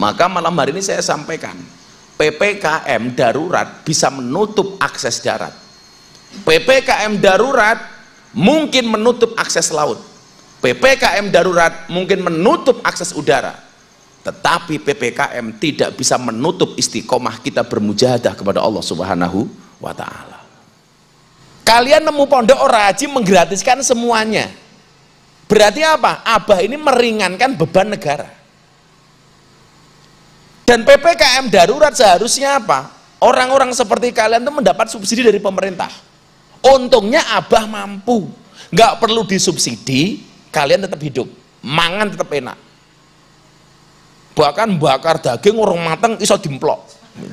Maka malam hari ini saya sampaikan, PPKM darurat bisa menutup akses darat. PPKM darurat mungkin menutup akses laut. PPKM darurat mungkin menutup akses udara. Tetapi PPKM tidak bisa menutup istiqomah kita bermujahadah kepada Allah Subhanahu wa ta'ala. Kalian nemu pondok Ora Haji menggratiskan semuanya. Berarti apa? Abah ini meringankan beban negara. Dan PPKM darurat seharusnya apa? Orang-orang seperti kalian itu mendapat subsidi dari pemerintah. Untungnya Abah mampu, nggak perlu disubsidi, kalian tetap hidup, mangan tetap enak. Bahkan bakar daging orang mateng iso dimplok.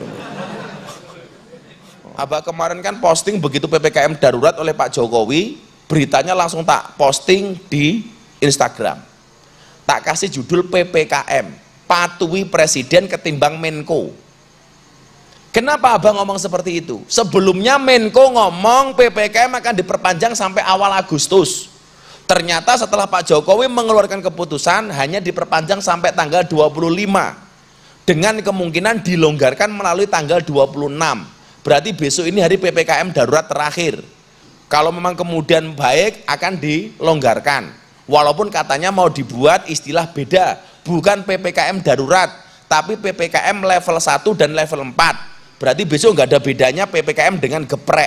Abah kemarin kan posting begitu PPKM darurat oleh Pak Jokowi, beritanya langsung tak posting di Instagram. Tak kasih judul PPKM, patuhi presiden ketimbang Menko. Kenapa Abah ngomong seperti itu? Sebelumnya Menko ngomong PPKM akan diperpanjang sampai awal Agustus. Ternyata setelah Pak Jokowi mengeluarkan keputusan hanya diperpanjang sampai tanggal 25. Dengan kemungkinan dilonggarkan melalui tanggal 26. Berarti besok ini hari PPKM darurat terakhir. Kalau memang kemudian baik akan dilonggarkan. Walaupun katanya mau dibuat istilah beda, bukan PPKM darurat, tapi PPKM level 1 dan level 4. Berarti besok nggak ada bedanya PPKM dengan geprek.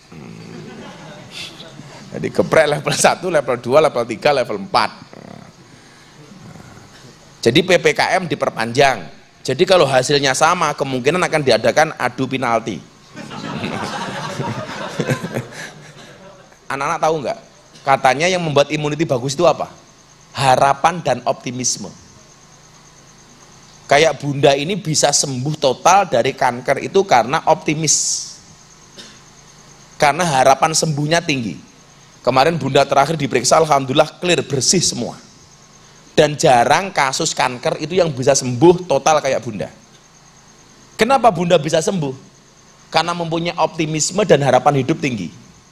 Jadi geprek level 1, level 2, level 3, level 4. Jadi PPKM diperpanjang. Jadi kalau hasilnya sama, kemungkinan akan diadakan adu penalti. Anak-anak tahu nggak? Katanya yang membuat imuniti bagus itu apa? Harapan dan optimisme. Kayak bunda ini bisa sembuh total dari kanker itu karena optimis. Karena harapan sembuhnya tinggi. Kemarin bunda terakhir diperiksa, alhamdulillah clear, bersih semua. Dan jarang kasus kanker itu yang bisa sembuh total kayak bunda. Kenapa bunda bisa sembuh? Karena mempunyai optimisme dan harapan hidup tinggi.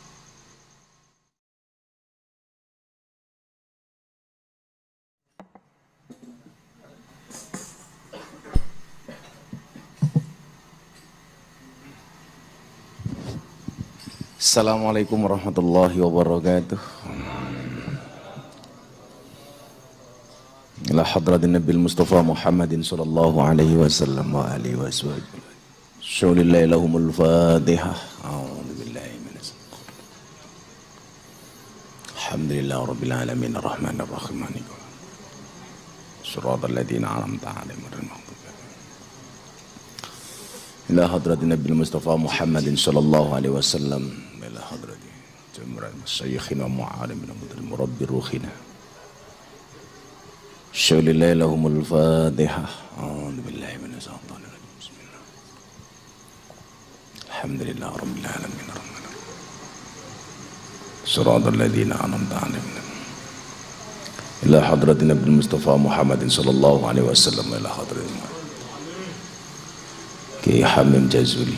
Assalamualaikum warahmatullahi wabarakatuh. Ila hadratin Nabil Mustafa Muhammadin sallallahu alaihi wasallam wa alihi wa sahbihi. Syaulillahi lahumul Fatihah. A'udzubillahi minasyaitonir rajim. Alhamdulillahi rabbil alamin arrahmanir rahim maliki shiratal ladzina an'amta 'alaihim ghairil maghdubi 'alaihim. Ila hadratin Nabil Mustafa Muhammadin sallallahu alaihi wasallam. Ila hadratin jumran masyayikhina mu'alimina murabbi ruhina. Syaulillahi lahumul Fatihah. A'udzubillahi minasyaitonir rajim. Bismillah. Alhamdulillah rabbil alamin arrahmanir rahim. Shiratal ladzina an'amta 'alaihim. Ila hadratin Nabil Mustafa Muhammadin sallallahu alaihi wasallam. Ila hadratin Ki Hamim Jazuli.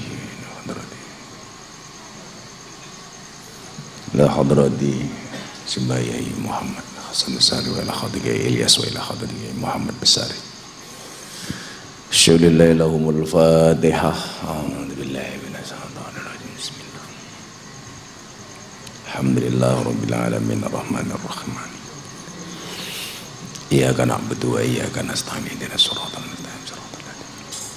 Ila hadrati Sibayai Muhammad Hasan Sari wa ila hadrati Ilyas wa ila hadrati Muhammad Besari. Syaulillahi lahumul Fatihah. A'udzubillahi minasyaitonir rajim. Bismillah. Alhamdulillah rabbil alamin arrahmanir rahim. Iyyaka na'budu wa iyyaka nasta'in ihdinas siratal mustaqim siratal ladzina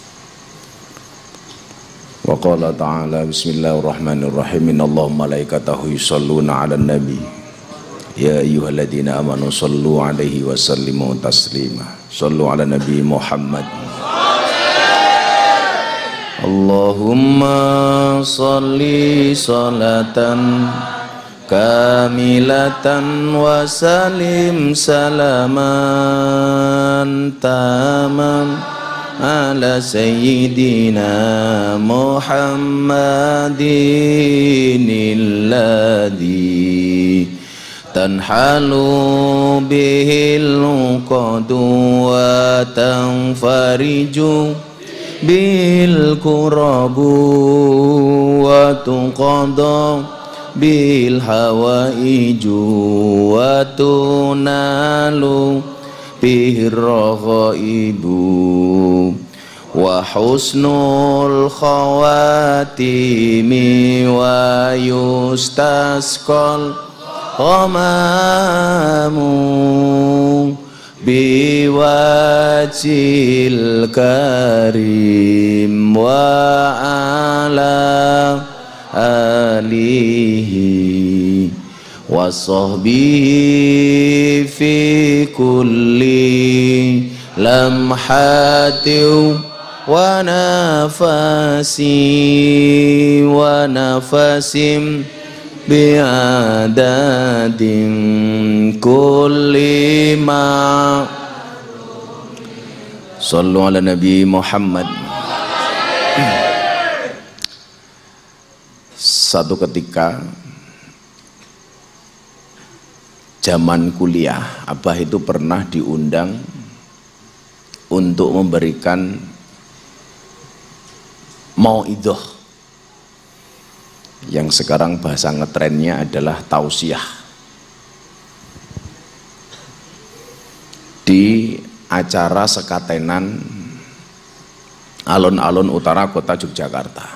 wa qala ta'ala bismillahirrahmanirrahim innallaha malaikatahu yusholluna 'alan nabi ya ayyuhalladzina amanu shallu 'alaihi wa sallimu taslima shallu 'ala nabi Muhammad. Allahumma shalli salatan kamilatan wa salim salaman tamam ala sayyidina Muhammadin alladhi tanhalu bihil uqadu wa tanfariju bil kurabu wa tuqadu bil hawaiju wa tunalu bihi raghaibu wa husnul khawatimi wa yustasqal ghamamu biwajil karim wa ala alihi wa sahbihi fi kulli lamhatin wa nafasi wa nafasim bi'adadin kulli ma sallu ala nabi Muhammad. Satu ketika zaman kuliah, Abah itu pernah diundang untuk memberikan mauidhah yang sekarang bahasa ngetrennya adalah tausiah di acara sekatenan alun-alun utara kota Yogyakarta.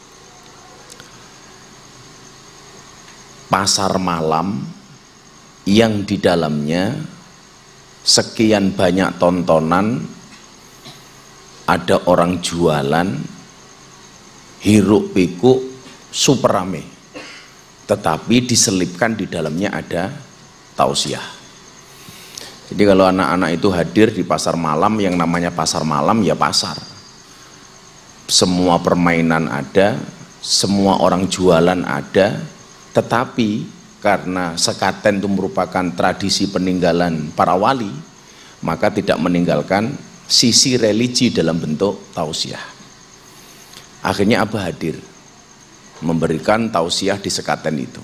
Pasar malam yang di dalamnya sekian banyak tontonan, ada orang jualan, hiruk pikuk, super rame, tetapi diselipkan di dalamnya ada tausiah. Jadi kalau anak-anak itu hadir di pasar malam, yang namanya pasar malam ya pasar, semua permainan ada, semua orang jualan ada, tetapi karena sekaten itu merupakan tradisi peninggalan para wali, maka tidak meninggalkan sisi religi dalam bentuk tausiah. Akhirnya Abah hadir memberikan tausiah di sekaten itu.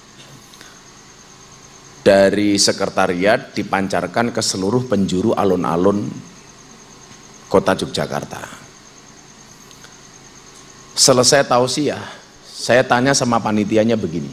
Dari sekretariat dipancarkan ke seluruh penjuru alun-alun kota Yogyakarta. Selesai tausiah, saya tanya sama panitianya begini,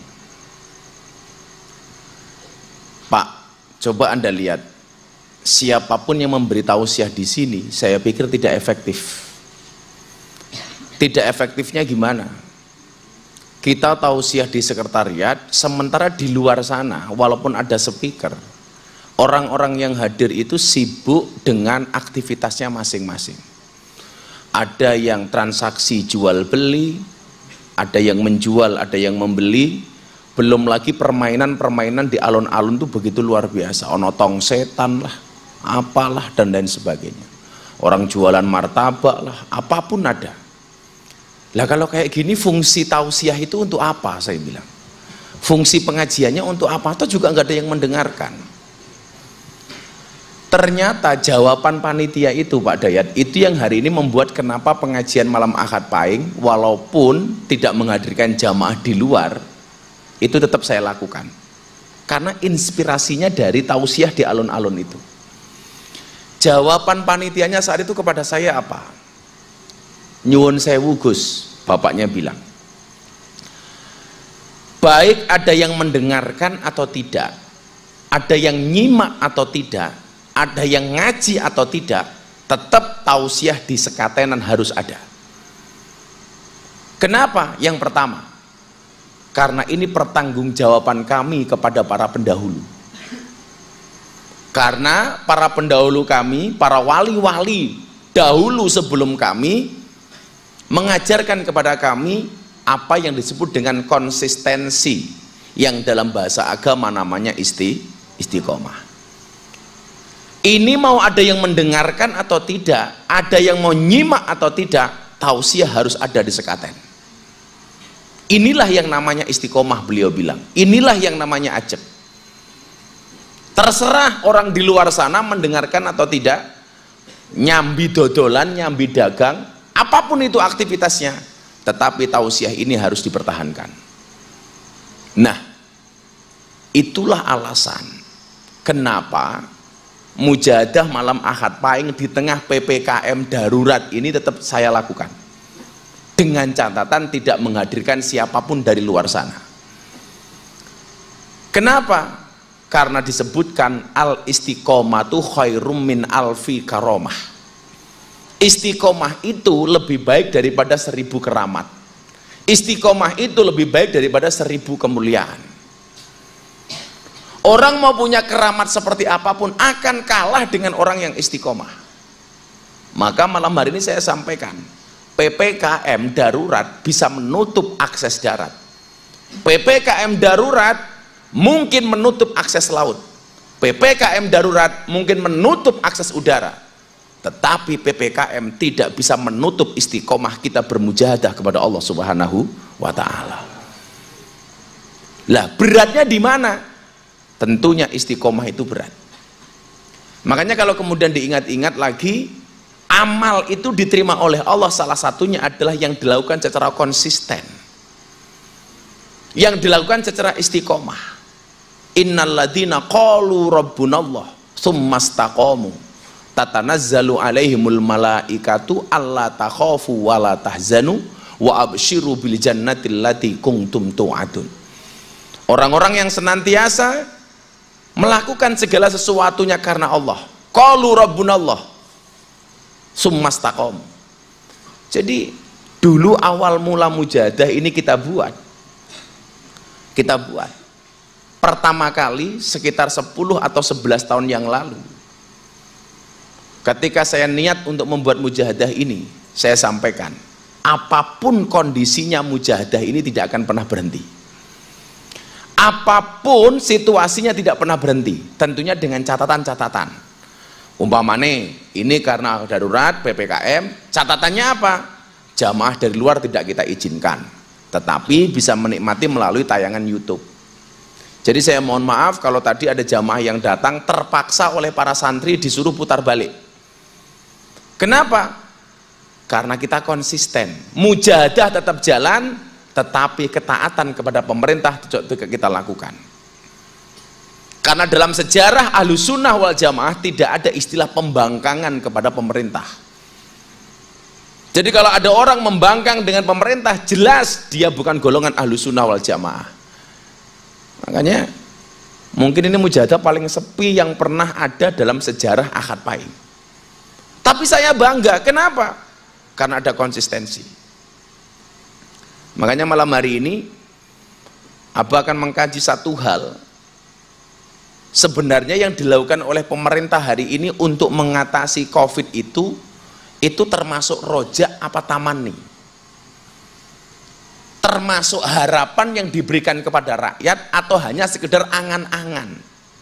Pak, coba Anda lihat, siapapun yang memberi tausiah di sini, saya pikir tidak efektif. Tidak efektifnya gimana? Kita tausiah di sekretariat, sementara di luar sana, walaupun ada speaker, orang-orang yang hadir itu sibuk dengan aktivitasnya masing-masing. Ada yang transaksi jual beli, ada yang menjual, ada yang membeli, belum lagi permainan-permainan di alun-alun itu begitu luar biasa. Ono tong setan lah, apalah dan lain sebagainya. Orang jualan martabak lah, apapun ada. Lah kalau kayak gini fungsi tausiah itu untuk apa, saya bilang? Fungsi pengajiannya untuk apa? Atau juga nggak ada yang mendengarkan. Ternyata jawaban panitia itu Pak Dayat, itu yang hari ini membuat kenapa pengajian malam Ahad Pahing walaupun tidak menghadirkan jamaah di luar, itu tetap saya lakukan. Karena inspirasinya dari tausiah di alun-alun itu. Jawaban panitianya saat itu kepada saya apa? Nyuwun sewu Gus, bapaknya bilang, baik ada yang mendengarkan atau tidak, ada yang nyimak atau tidak, ada yang ngaji atau tidak, tetap tausiah di sekatenan harus ada. Kenapa? Yang pertama, karena ini pertanggungjawaban kami kepada para pendahulu. Karena para pendahulu kami, para wali-wali dahulu sebelum kami mengajarkan kepada kami apa yang disebut dengan konsistensi, yang dalam bahasa agama namanya istiqomah. Ini mau ada yang mendengarkan atau tidak, ada yang mau nyimak atau tidak, tausiah harus ada di sekaten. Inilah yang namanya istiqomah, beliau bilang. Inilah yang namanya ajab. Terserah orang di luar sana mendengarkan atau tidak, nyambi dodolan, nyambi dagang, apapun itu aktivitasnya, tetapi tausiah ini harus dipertahankan. Nah, itulah alasan kenapa mujahadah malam Ahad Pahing di tengah PPKM darurat ini tetap saya lakukan, dengan catatan tidak menghadirkan siapapun dari luar sana. Kenapa? Karena disebutkan al istiqomatu khairum min alfi karomah. Istiqomah itu lebih baik daripada 1000 keramat. Istiqomah itu lebih baik daripada 1000 kemuliaan. Orang mau punya keramat seperti apapun akan kalah dengan orang yang istiqomah. Maka malam hari ini saya sampaikan, PPKM darurat bisa menutup akses darat. PPKM darurat mungkin menutup akses laut. PPKM darurat mungkin menutup akses udara. Tetapi PPKM tidak bisa menutup istiqomah kita bermujahadah kepada Allah Subhanahu wa taala. Lah, beratnya di mana? Tentunya istiqomah itu berat. Makanya kalau kemudian diingat-ingat lagi, amal itu diterima oleh Allah salah satunya adalah yang dilakukan secara konsisten. Yang dilakukan secara istiqomah. Innalladzina qalu rabbunallah tsumastaqamu tatanazzalu alaihimul malaikatu alla takhafu wa la tahzanu wa absyiru bil jannati allati kuntum tu'adun. Orang-orang yang senantiasa melakukan segala sesuatunya karena Allah. Qalu rabbunallah tsumastaqamu. Jadi dulu awal mula mujahadah ini kita buat. Pertama kali sekitar 10 atau 11 tahun yang lalu, ketika saya niat untuk membuat mujahadah ini, saya sampaikan, apapun kondisinya mujahadah ini tidak akan pernah berhenti. Apapun situasinya tidak pernah berhenti, tentunya dengan catatan-catatan. Umpamane ini karena darurat PPKM, catatannya apa? Jamaah dari luar tidak kita izinkan, tetapi bisa menikmati melalui tayangan YouTube. Jadi saya mohon maaf kalau tadi ada jamaah yang datang terpaksa oleh para santri disuruh putar balik. Kenapa? Karena kita konsisten. Mujahadah tetap jalan, tetapi ketaatan kepada pemerintah kita lakukan. Karena dalam sejarah Ahlussunnah wal Jamaah tidak ada istilah pembangkangan kepada pemerintah. Jadi kalau ada orang membangkang dengan pemerintah, jelas dia bukan golongan Ahlussunnah wal Jamaah. Makanya mungkin ini mujahadah paling sepi yang pernah ada dalam sejarah Ahad Pahing. Tapi saya bangga, kenapa? Karena ada konsistensi. Makanya malam hari ini Abah akan mengkaji satu hal. Sebenarnya yang dilakukan oleh pemerintah hari ini untuk mengatasi COVID itu termasuk rojak apa tamani? Termasuk harapan yang diberikan kepada rakyat atau hanya sekedar angan-angan?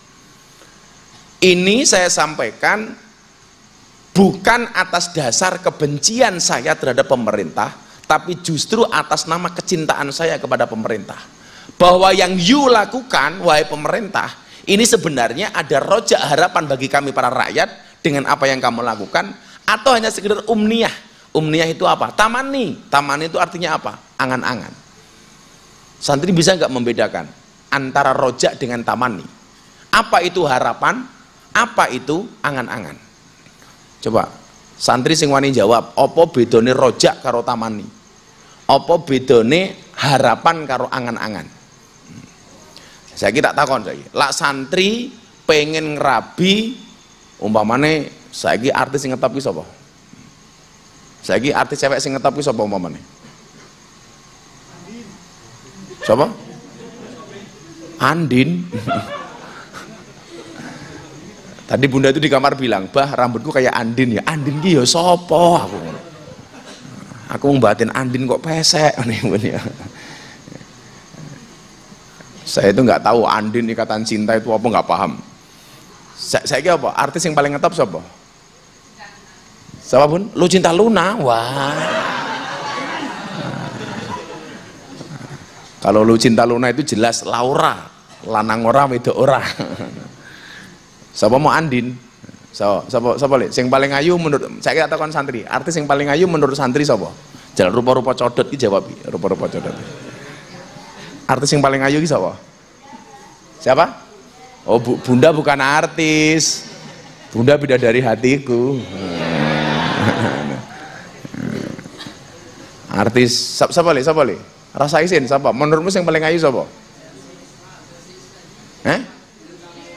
Ini saya sampaikan bukan atas dasar kebencian saya terhadap pemerintah, tapi justru atas nama kecintaan saya kepada pemerintah. Bahwa yang you lakukan, wahai pemerintah, ini sebenarnya ada rojak harapan bagi kami para rakyat dengan apa yang kamu lakukan, atau hanya sekedar umniyah. Umniyah itu apa? Tamani. Tamani itu artinya apa? Angan-angan. Santri bisa nggak membedakan antara rojak dengan tamani? Apa itu harapan? Apa itu angan-angan? Coba santri sing wani jawab, apa bedone rojak karo tamani? Apa bedone harapan karo angan-angan? Saya tak takon saiki. Lak santri pengen ngerabi, umpamane saiki artis sing ngetop ki sapa? Saiki artis cewek sing ngetop ki sapa umpamane? Sapa? Andin. Tadi bunda itu di kamar bilang, "Bah, rambutku kayak Andin ya." Andin ki ya sapa aku? Aku membatin Andin kok pesek nih. Saya itu nggak tahu Andin ikatan cinta itu apa, nggak paham. Saya kira apa? Artis yang paling ngetop siapa? Siapa pun? Lucinta Luna. Wah. Kalau Lucinta Luna itu jelas Laura, lanang ora wedok ora. Siapa mau Andin? Siapa le? Sing paling ayu menurut saya kira takon santri. Artis yang paling ayu menurut santri siapa? Jalan rupa-rupa codot iki jawab, rupa-rupa codot. Artis yang paling ayu iki siapa? Siapa? Oh, Bunda bukan artis. Bunda bidadari hatiku. Artis siapa le? Rasa isin siapa? Menurutmu yang paling ayu siapa?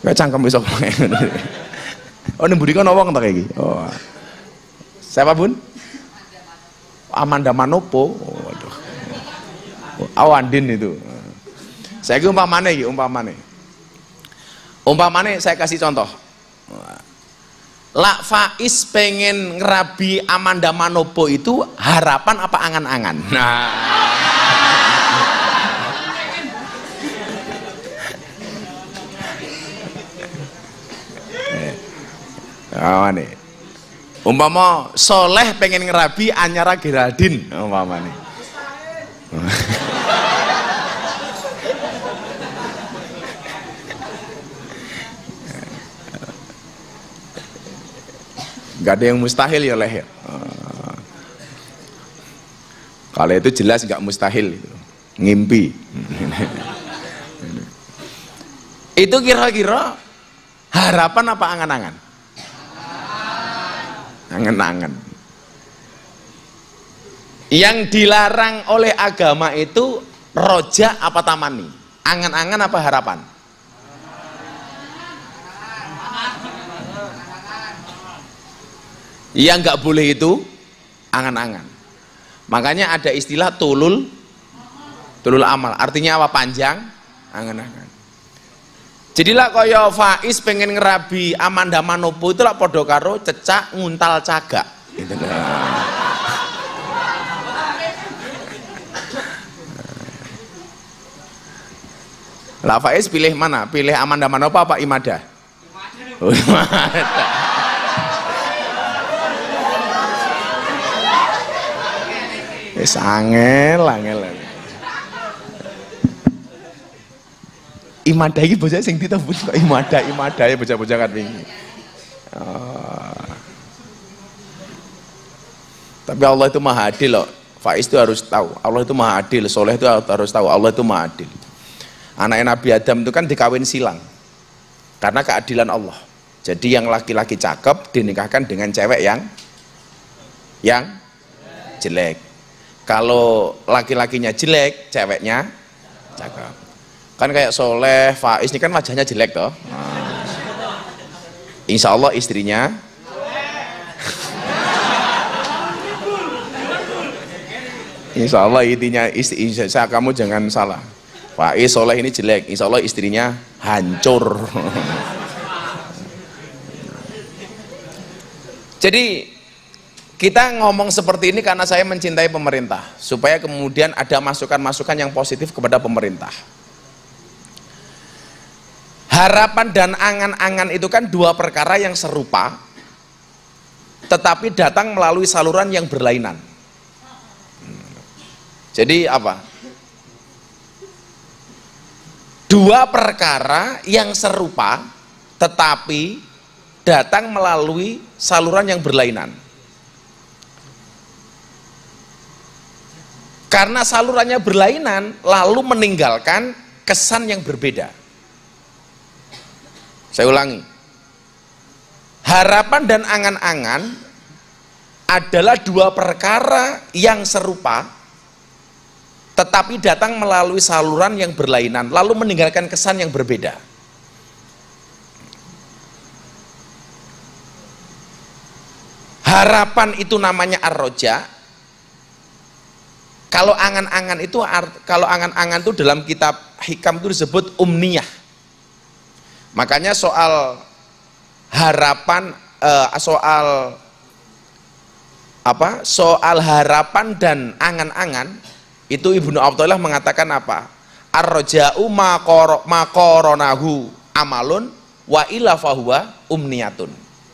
Kayak cangkem iso. Oh, ning mburi kono wong ta iki. Oh. Siapa, Bun? Amanda Manopo. Oh, waduh. Oh, Andin itu. Saya ke umpamane iki, umpamane. Umpamane saya kasih contoh. Lak Faiz pengen ngerabi Amanda Manopo itu harapan apa angan-angan? Nah. Oh, nih. Umpama Soleh pengen ngerabi Anyara Geraldine, umpama nih. Gak ada yang mustahil ya Leh ya. Kalau itu jelas gak mustahil itu. Ngimpi. Itu kira-kira harapan apa angan-angan? Angan-angan. Yang dilarang oleh agama itu roja apa tamani? Angan-angan apa harapan? Yang nggak boleh itu angan-angan. Makanya ada istilah tulul amal. Artinya apa? Panjang angan-angan. Jadilah kaya Faiz pengen ngerabi Amanda Manopo itu lah podo karo cecak nguntal cagak. Gitu. Lah Faiz pilih mana? Pilih Amanda Manopo apa Imada? Oh, Imada. Angel. Imada iki bocah sing ditebut kok imada ya bocah-bocah kan wingi. Tapi Allah itu Maha Adil loh. Faiz itu harus tahu. Allah itu Maha Adil, Soleh itu harus tahu. Allah itu Maha Adil. Anak Nabi Adam itu kan dikawin silang. Karena keadilan Allah. Jadi yang laki-laki cakep dinikahkan dengan cewek yang jelek. Kalau laki-lakinya jelek, ceweknya cakep. Kan kayak Soleh, Faiz ini kan wajahnya jelek toh. Insya Allah istrinya Insya Allah intinya kamu jangan salah. Faiz Soleh ini jelek, insya Allah istrinya hancur. Jadi kita ngomong seperti ini karena saya mencintai pemerintah, supaya kemudian ada masukan-masukan yang positif kepada pemerintah. Harapan dan angan-angan itu kan dua perkara yang serupa, tetapi datang melalui saluran yang berlainan. Jadi apa? Dua perkara yang serupa, tetapi datang melalui saluran yang berlainan. Karena salurannya berlainan, lalu meninggalkan kesan yang berbeda. Saya ulangi. Harapan dan angan-angan adalah dua perkara yang serupa, tetapi datang melalui saluran yang berlainan, lalu meninggalkan kesan yang berbeda. Harapan itu namanya ar-roja. Kalau angan-angan itu, dalam kitab hikam itu disebut umniyah. Makanya soal harapan, soal harapan dan angan-angan itu Ibnu Athaillah mengatakan apa? Ar-raja'u maqoronahu amalun wa illa fahuwa umniyatun.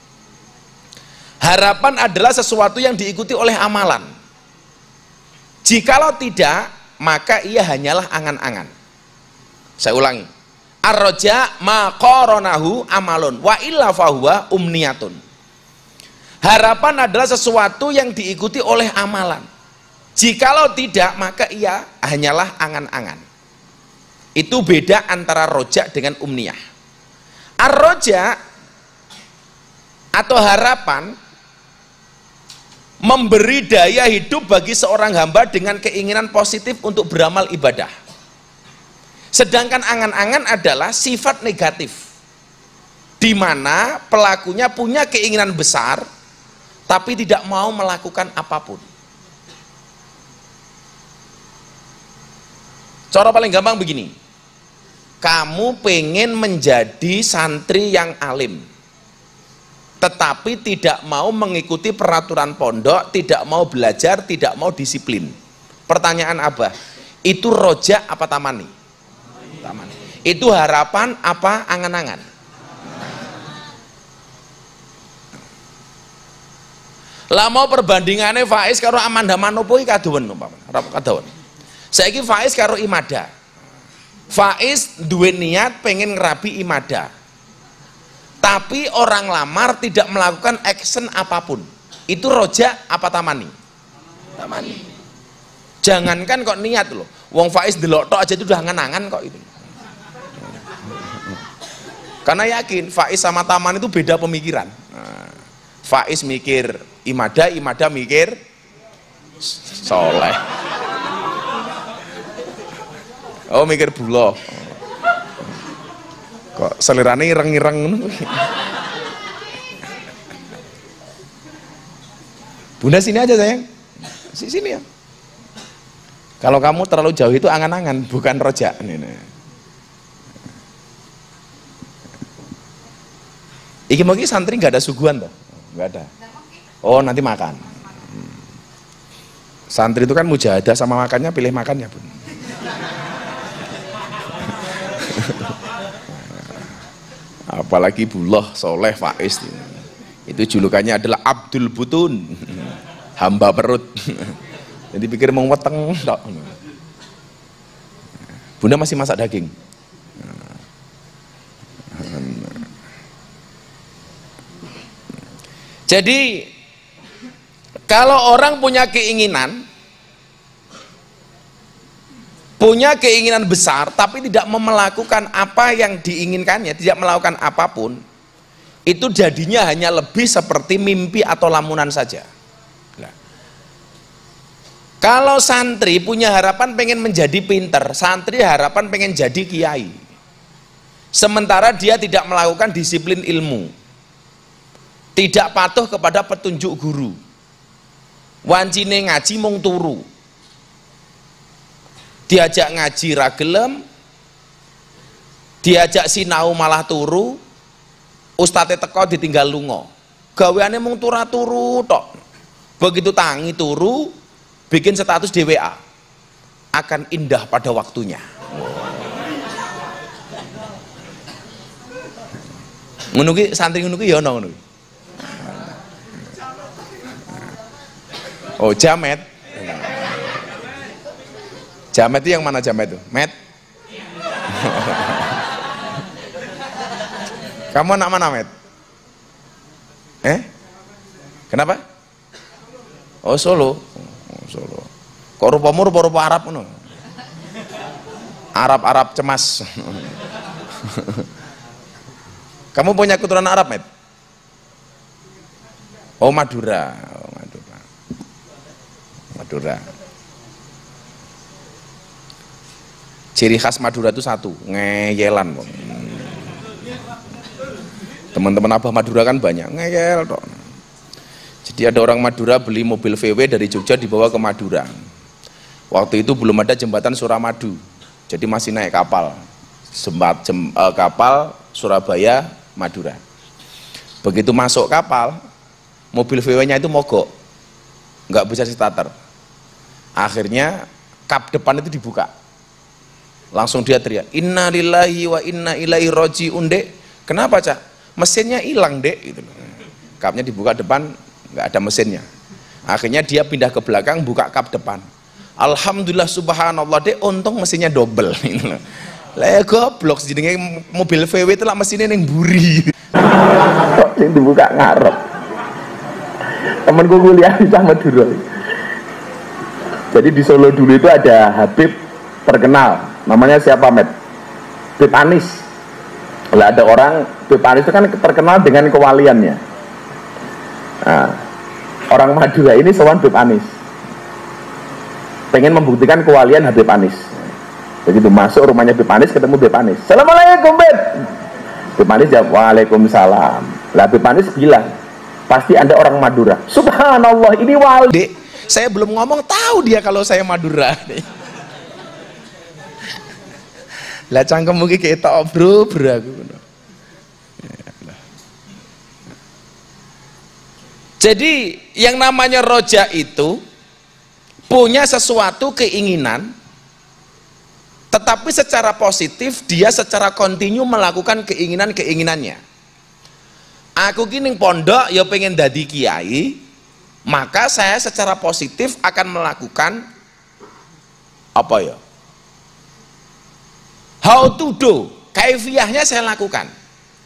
Harapan adalah sesuatu yang diikuti oleh amalan. Jikalau tidak, maka ia hanyalah angan-angan. Saya ulangi. Ar-raja maqoronahu amalun wa illa fahuwa umniyatun. Harapan adalah sesuatu yang diikuti oleh amalan. Jikalau tidak, maka ia hanyalah angan-angan. Itu beda antara roja dengan umniyah. Ar-roja atau harapan memberi daya hidup bagi seorang hamba dengan keinginan positif untuk beramal ibadah. Sedangkan angan-angan adalah sifat negatif. di mana pelakunya punya keinginan besar tapi tidak mau melakukan apapun. Cara paling gampang begini, kamu pengen menjadi santri yang alim tetapi tidak mau mengikuti peraturan pondok, tidak mau belajar, tidak mau disiplin. Pertanyaan Abah, itu rojak apa tamani? Tamani. Itu harapan apa angan-angan? Lah mau perbandingannya Faiz karo Amanda Manopo iki kadowen umpamane. Kadowen. Saiki Faiz karo Imada. Faiz duwe niat pengen ngerabi Imada. Tapi orang lamar tidak melakukan action apapun. Itu rojak apa tamani? Tamani. Jangankan kok niat loh. Wong Faiz delok tok aja itu udah angan-angan kok itu. Karena yakin Faiz sama Taman itu beda pemikiran. Faiz mikir Imada, Imada mikir soleh. Oh mikir bulo. Kok selirane ireng-ireng. Bunda sini aja sayang. Sini ya. Kalau kamu terlalu jauh itu angan-angan, bukan rojak. Iki mau santri nggak ada suguhan toh? Nggak ada. Oh nanti makan. Santri itu kan mujahadah sama makannya, pilih makannya Bun. Apalagi Bullah, Soleh, Faiz itu julukannya adalah Abdul Butun, hamba perut. Jadi pikir mau weteng tok. Bunda masih masak daging. Jadi kalau orang punya keinginan besar tapi tidak melakukan apa yang diinginkannya, tidak melakukan apapun, itu jadinya hanya lebih seperti mimpi atau lamunan saja. Nah, kalau santri punya harapan pengen menjadi pinter, santri harapan pengen jadi kiai, sementara dia tidak melakukan disiplin ilmu, tidak patuh kepada petunjuk guru, wancine ngaji mung turu, diajak ngaji ra gelem, diajak sinau malah turu, ustate teko ditinggal lunga, gaweane mung turu tok. Begitu tangi turu, bikin status di WA, akan indah pada waktunya. Ngono ki santri ngono ki ya ono ngono ki. Oh jamet. Jamet itu yang mana jamet itu? Met? Kamu anak mana Met? Kenapa? Oh Solo. Oh, Solo. Kok rupamu rupa-rupa Arab no? Arab cemas. Kamu punya keturunan Arab Met? Oh Madura. Madura. Ciri khas Madura itu satu, ngeyelan. Teman-teman Abah Madura kan banyak, ngeyel toh. Jadi ada orang Madura beli mobil VW dari Jogja dibawa ke Madura. Waktu itu belum ada jembatan Suramadu, jadi masih naik kapal. Kapal Surabaya Madura. Begitu masuk kapal, mobil VW-nya itu mogok, nggak bisa starter. Akhirnya kap depan itu dibuka, langsung dia teriak, inna lillahi wa inna ilaihi raji'un dek. Kenapa Cak? Mesinnya hilang dek gitu. Kapnya dibuka depan, nggak ada mesinnya. Akhirnya dia pindah ke belakang, buka kap depan. Alhamdulillah subhanallah dek, untung mesinnya double. Lah goblok, jenenge mobil VW itu lah mesinnya yang buri. Yang dibuka ngarep. Temenku kuliah di Madura. Jadi di Solo dulu itu ada Habib terkenal, namanya siapa Met? Habib Anis. Lah ada orang, Habib Anis itu kan terkenal dengan kewaliannya. Nah, orang Madura ini sowan Habib Anis, pengen membuktikan kewalian Habib Anis. Begitu masuk rumahnya Habib Anis, ketemu Habib Anis. Assalamualaikum Habib. Habib Manis jawab waalaikumsalam. Lah Habib Manis bilang, pasti Anda orang Madura. Subhanallah, ini wali. Dek, saya belum ngomong tahu dia kalau saya Madura. Lah cangkem mungkin ketok bro aku. Jadi yang namanya roja itu punya sesuatu keinginan, tetapi secara positif dia secara kontinu melakukan keinginannya. Aku kini pondok ya pengen dadi kiai, maka saya secara positif akan melakukan apa ya? How to do, kaifiyahnya saya lakukan.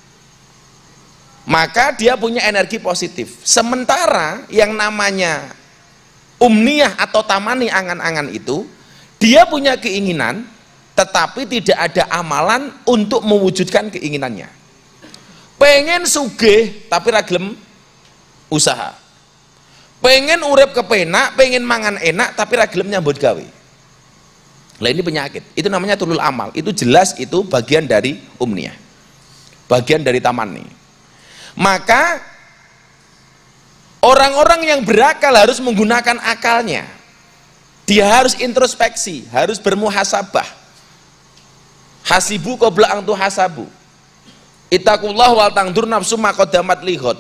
Maka dia punya energi positif. Sementara yang namanya umniyah atau tamani angan-angan itu, dia punya keinginan tetapi tidak ada amalan untuk mewujudkan keinginannya. Pengen sugih tapi ragilem usaha. Pengen urip kepenak, pengen mangan enak tapi ragilem nyambut gawe. Lah ini penyakit. Itu namanya tulul amal. Itu jelas itu bagian dari umniyah. Bagian dari tamani. Maka orang-orang yang berakal harus menggunakan akalnya. Dia harus introspeksi, harus bermuhasabah. Hasibu qabla an tuhasabu. Ittaqullah wal tangdur nafsu ma qaddamat lighad.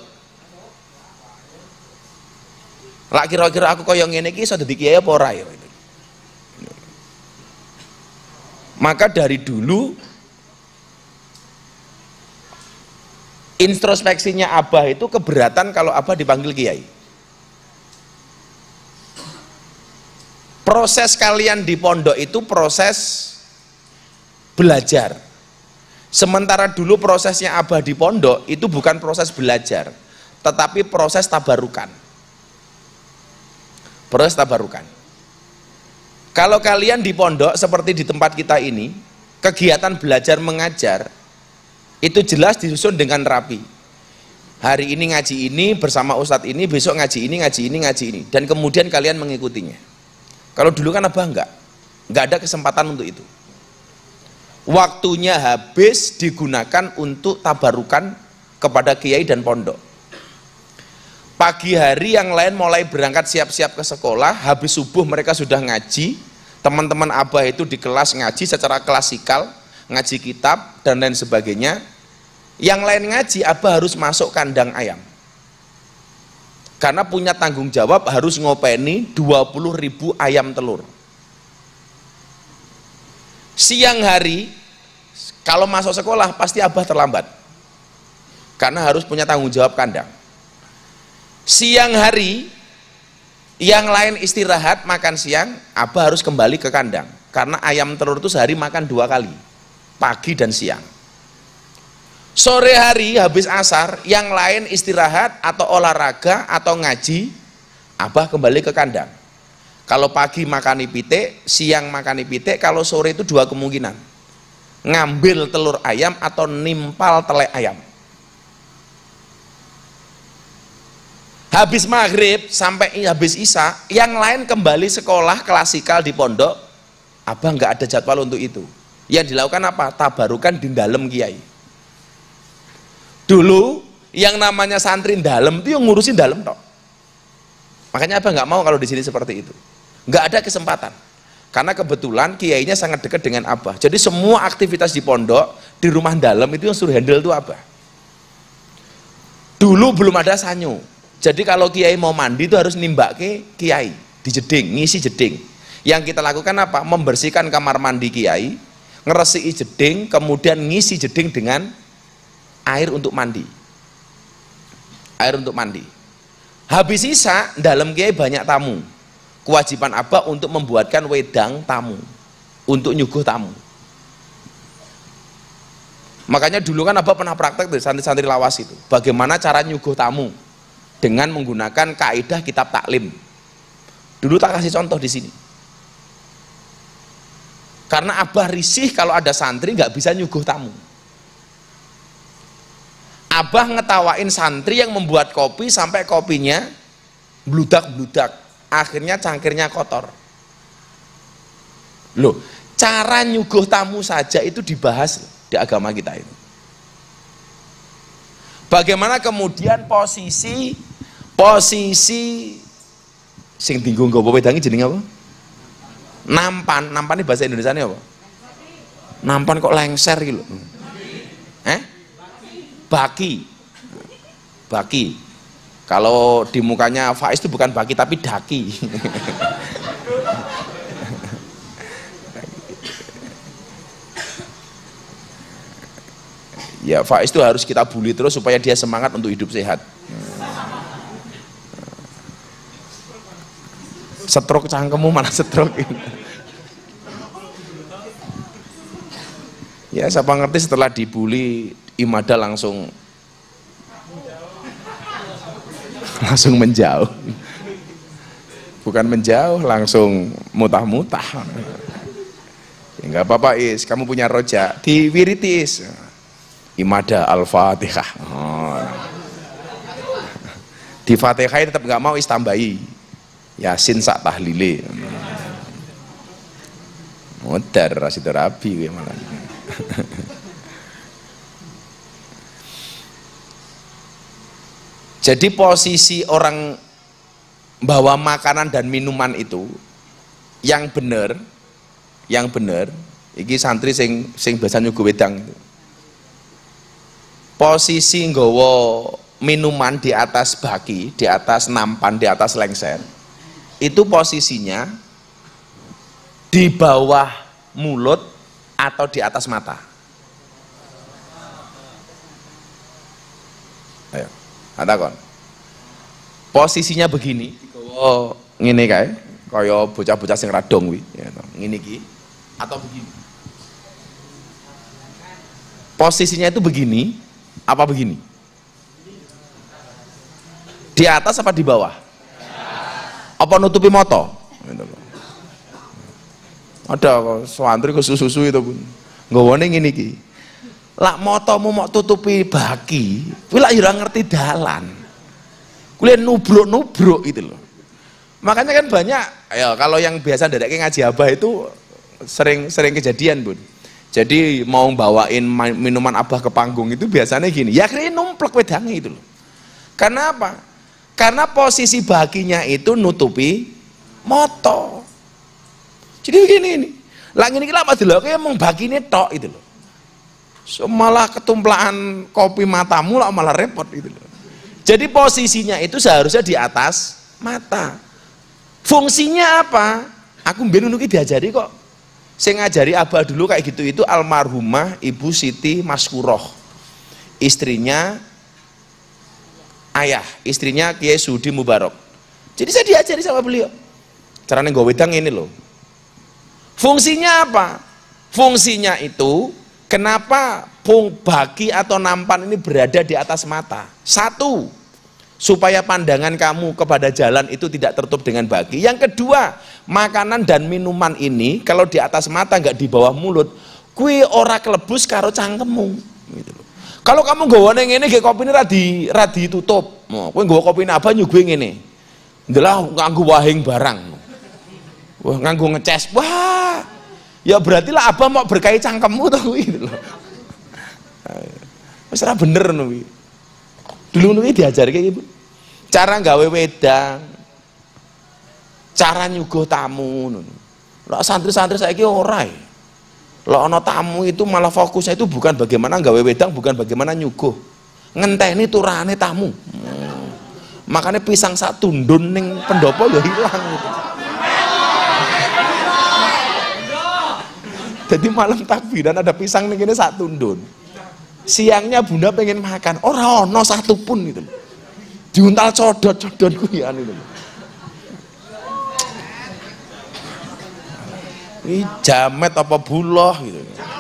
Lah kira-kira aku koyo ngene iki iso dadi kiai apa ora ya? Maka dari dulu introspeksinya Abah itu keberatan kalau Abah dipanggil kiai. Proses kalian di pondok itu proses belajar. Sementara dulu prosesnya Abah di pondok itu bukan proses belajar, tetapi proses tabarukan. Proses tabarukan. Kalau kalian di pondok seperti di tempat kita ini, kegiatan belajar mengajar itu jelas disusun dengan rapi. Hari ini ngaji ini bersama ustadz ini, besok ngaji ini, ngaji ini, ngaji ini, dan kemudian kalian mengikutinya. Kalau dulu kan Abah nggak ada kesempatan untuk itu. Waktunya habis digunakan untuk tabarukan kepada kiai dan pondok. Pagi hari yang lain mulai berangkat siap-siap ke sekolah, habis subuh mereka sudah ngaji. Teman-teman Abah itu di kelas ngaji secara klasikal, ngaji kitab dan lain sebagainya. Yang lain ngaji, Abah harus masuk kandang ayam. Karena punya tanggung jawab harus ngopeni 20.000 ayam telur. Siang hari kalau masuk sekolah pasti Abah terlambat. Karena harus punya tanggung jawab kandang. Siang hari yang lain istirahat makan siang, Abah harus kembali ke kandang. Karena ayam telur itu sehari makan 2 kali, pagi dan siang. Sore hari habis asar, yang lain istirahat atau olahraga atau ngaji, Abah kembali ke kandang. Kalau pagi makan pitik, siang makan pitik, kalau sore itu 2 kemungkinan. Ngambil telur ayam atau nimpal telek ayam. Habis maghrib sampai habis isya, yang lain kembali sekolah klasikal di pondok. Abah nggak ada jadwal untuk itu. Yang dilakukan apa? Tabarukan di dalam kiai. Dulu yang namanya santri dalam itu yang ngurusin dalam tok. Makanya Abah nggak mau kalau di sini seperti itu. Nggak ada kesempatan. Karena kebetulan kiainya sangat dekat dengan Abah. Jadi semua aktivitas di pondok, di rumah dalam itu yang suruh handle itu Abah. Dulu belum ada sanyo. Jadi kalau kiai mau mandi itu harus nimbak ke kiai di jeding, ngisi jeding. Yang kita lakukan apa? Membersihkan kamar mandi kiai, ngeresiki jeding, kemudian ngisi jeding dengan air untuk mandi. Air untuk mandi. Habis sisa, dalam kiai banyak tamu. Kewajiban Abah untuk membuatkan wedang tamu, untuk nyuguh tamu. Makanya dulu kan Abah pernah praktek dari santri-santri lawas itu, bagaimana cara nyuguh tamu. Dengan menggunakan kaidah kitab taklim. Dulu tak kasih contoh di sini. Karena Abah risih kalau ada santri nggak bisa nyuguh tamu. Abah ngetawain santri yang membuat kopi sampai kopinya bludak-bludak, akhirnya cangkirnya kotor. Loh, cara nyuguh tamu saja itu dibahas di agama kita ini. Bagaimana kemudian posisi sing tinggung nggawa wedange jenenge apa? Nampan. Nampan ini bahasa Indonesia ini apa? Nampan kok lengser gitu. Baki. Kalau di mukanya Faiz itu bukan baki tapi daki. Ya Faiz itu harus kita bully terus supaya dia semangat untuk hidup sehat. Stroke cangkemmu mana stroke. Ya siapa ngerti setelah dibully Imada langsung menjauh. Bukan menjauh, langsung mutah-mutah. Ya enggak apa-apa Is, kamu punya rojak, diwiriti Is. Imada Al-Fatihah. Oh. Di Fatihah tetap nggak mau Is tambahi Yasin sak tahlile. Modar rasid rabi malah. Jadi posisi orang bawa makanan dan minuman itu yang benar, iki santri sing biasa nyuguh wedang itu. Posisi nggawa minuman di atas baki, di atas nampan, di atas lengser, itu posisinya di bawah mulut atau di atas mata. Ayo, katakan. Posisinya begini, oh ngene kae, kaya bocah-bocah sing radong kuwi, ya to. Ngene iki atau begini. Posisinya itu begini, apa begini? Di atas apa di bawah? Apa nutupi moto? Ada santri ke susu itu pun nggawane ngene iki. Lak motomu mau tutupi baki, kuwi lak ora ngerti dalan. Kuwi nubruk-nubruk itu loh. Makanya kan banyak, ya kalau yang biasa dadake ngaji abah itu sering kejadian, Bun. Jadi mau bawain minuman abah ke panggung itu biasanya gini, ya akhirnya numplek wedangnya itu loh. Karena apa? Karena posisi baginya itu nutupi moto. Jadi begini ini, lah ini lama dulu, kayak emang bagine tok itu loh. So, malah ketumplaan kopi matamu lah malah repot itu loh. Jadi posisinya itu seharusnya di atas mata. Fungsinya apa? Aku mbien ngono ki diajari kok. Sing ngajari abah dulu kayak gitu itu almarhumah Ibu Siti Maskuroh, istrinya ayah, istrinya Kiai Sudi Mubarok. Jadi saya diajari sama beliau. Caranya nggawe wedang ini loh. Fungsinya apa? Fungsinya itu kenapa baki atau nampan ini berada di atas mata? Satu, supaya pandangan kamu kepada jalan itu tidak tertutup dengan baki. Yang kedua, makanan dan minuman ini kalau di atas mata nggak di bawah mulut, kui ora kelebus karo cangkemmu. Gitu loh. Kalau kamu nggawane ngene nggih kopine ra ditutup. Kowe nggawa kopine apa nyuguhi ngene. Ndelah nganggo wahing barang. Wah, nganggo ngeces. Wah. Ya berarti lah abah mau berkahi cangkemmu to kuwi gitu loh. Wis ora bener ngono kuwi. Dulu ngono diajari kayak gitu. Cara gawe wedang, cara nyuguh tamu ngono. Lah santri-santri saiki ora. Lah ana tamu itu malah fokusnya itu bukan bagaimana gawe wedang, bukan bagaimana nyuguh. Ngenteni turane tamu. Makanya pisang sak tundun ning pendopo ya hilang gitu. Jadi malam takbiran ada pisang ning kene sak tundun. Siangnya bunda pengen makan, ora ono satu pun gitu. Diuntal codot-codot kuwi anu itu. Ini jamet apa buloh gitu.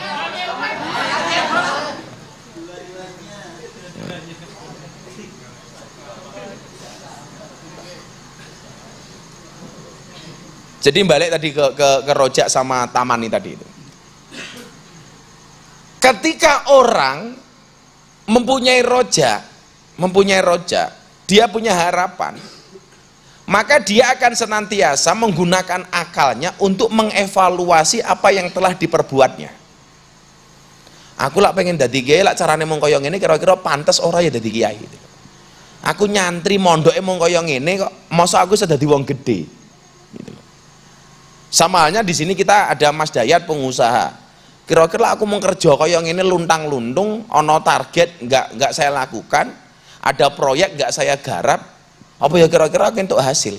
Jadi balik tadi ke rojak sama tamani tadi itu. Ketika orang mempunyai rojak, dia punya harapan, maka dia akan senantiasa menggunakan akalnya untuk mengevaluasi apa yang telah diperbuatnya. Aku lak pengen dadi kiai, lak carane mung kaya ngene kira-kira pantes ora ya dadi kiai gitu. Aku nyantri mondoke mung kaya ngene kok, masa aku iso dadi wong gede. Gitu. Sama halnya di sini kita ada Mas Dayat pengusaha. Kira-kira aku mau kerja kaya ngene luntang-luntung, ono target nggak saya lakukan, ada proyek nggak saya garap, apa ya kira-kira aku untuk hasil.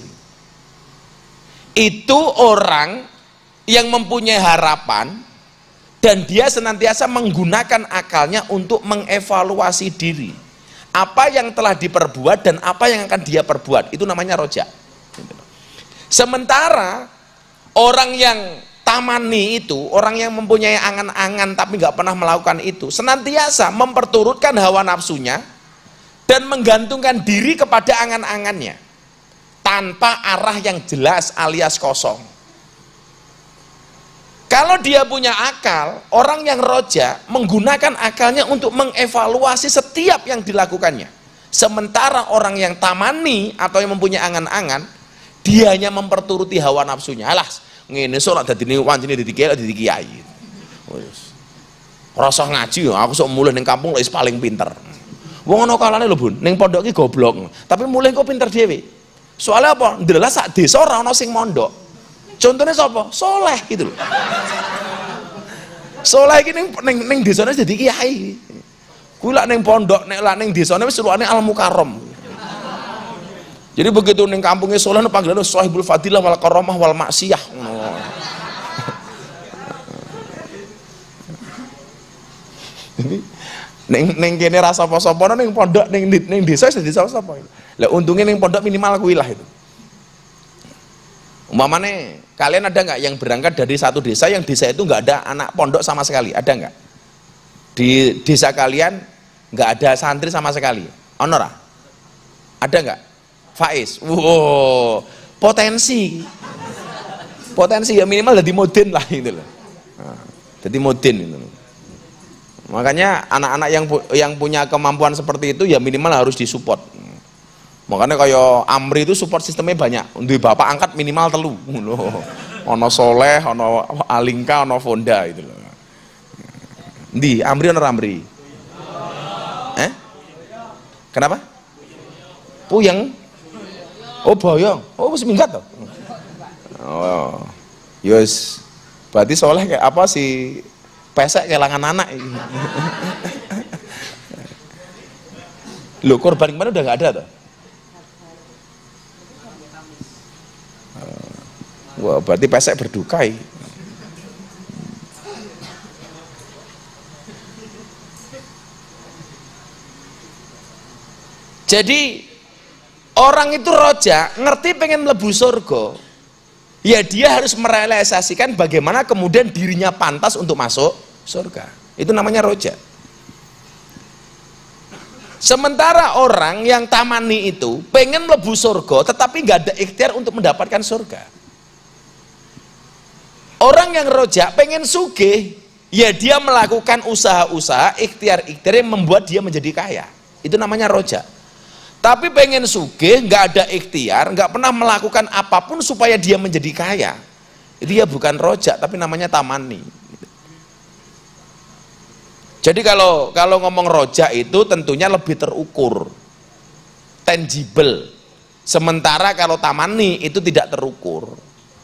Itu orang yang mempunyai harapan dan dia senantiasa menggunakan akalnya untuk mengevaluasi diri. Apa yang telah diperbuat dan apa yang akan dia perbuat, itu namanya roja. Sementara orang yang tamani itu, orang yang mempunyai angan-angan tapi nggak pernah melakukan itu, senantiasa memperturutkan hawa nafsunya dan menggantungkan diri kepada angan-angannya tanpa arah yang jelas alias kosong. Kalau dia punya akal, orang yang roja menggunakan akalnya untuk mengevaluasi setiap yang dilakukannya. Sementara orang yang tamani atau yang mempunyai angan-angan, dia hanya memperturuti hawa nafsunya. Alas, ngene sok nak dadi wancine dadi kiai. Rasa ngaji aku sok mulih ning kampung wis paling pinter. Wong ana kalane lho, Bun, ning pondok iki goblok, tapi mulih kok pinter dhewe. Soalnya apa? Ndelah sak desa ora ana sing mondok. Contohnya sapa? Soleh gitu loh. Soleh iki ning desane dadi kiai. Kuwi lak ning pondok, nek lak ning desane wis suruhane Al Mukarram. Jadi begitu ning kampungnya Soleh panggilan Sohibul Fadilah wal Karamah wal Maksiyah. Ning kene ra sapa-sapa ning pondok ning desa wis dadi sapa. Lah untungnya ning pondok minimal kuwi lah itu. Umpamane kalian ada nggak yang berangkat dari satu desa yang desa itu nggak ada anak pondok sama sekali, ada nggak? Di desa kalian nggak ada santri sama sekali, honor? Ada nggak? Faiz, wow, potensi ya minimal jadi moden lah gitu loh. Jadi moden itu. Makanya anak-anak yang punya kemampuan seperti itu ya minimal harus disupport. Makanya kayak Amri itu support sistemnya banyak. Untuk bapak angkat minimal telu. Ono Soleh, ono Alingka, ono Fonda itu loh. Di Amri ono Amri. Kenapa? Puyeng. Oh boyong. Oh wis minggat toh. Oh. Yus. Berarti Soleh kayak apa sih? Pesek kelangan anak. Loh korban kemarin udah nggak ada toh? Wah, berarti pesek berdukai. Jadi orang itu roja, ngerti pengen mlebu surga, ya dia harus merealisasikan bagaimana kemudian dirinya pantas untuk masuk surga. Itu namanya roja. Sementara orang yang tamani itu pengen mlebu surga tetapi nggak ada ikhtiar untuk mendapatkan surga. Orang yang roja pengen sugih, ya dia melakukan usaha-usaha, ikhtiar-ikhtiar yang membuat dia menjadi kaya. Itu namanya roja. Tapi pengen sugih, nggak ada ikhtiar, nggak pernah melakukan apapun supaya dia menjadi kaya. Itu ya bukan roja, tapi namanya tamani. Jadi kalau ngomong roja itu tentunya lebih terukur, tangible. Sementara kalau tamani itu tidak terukur.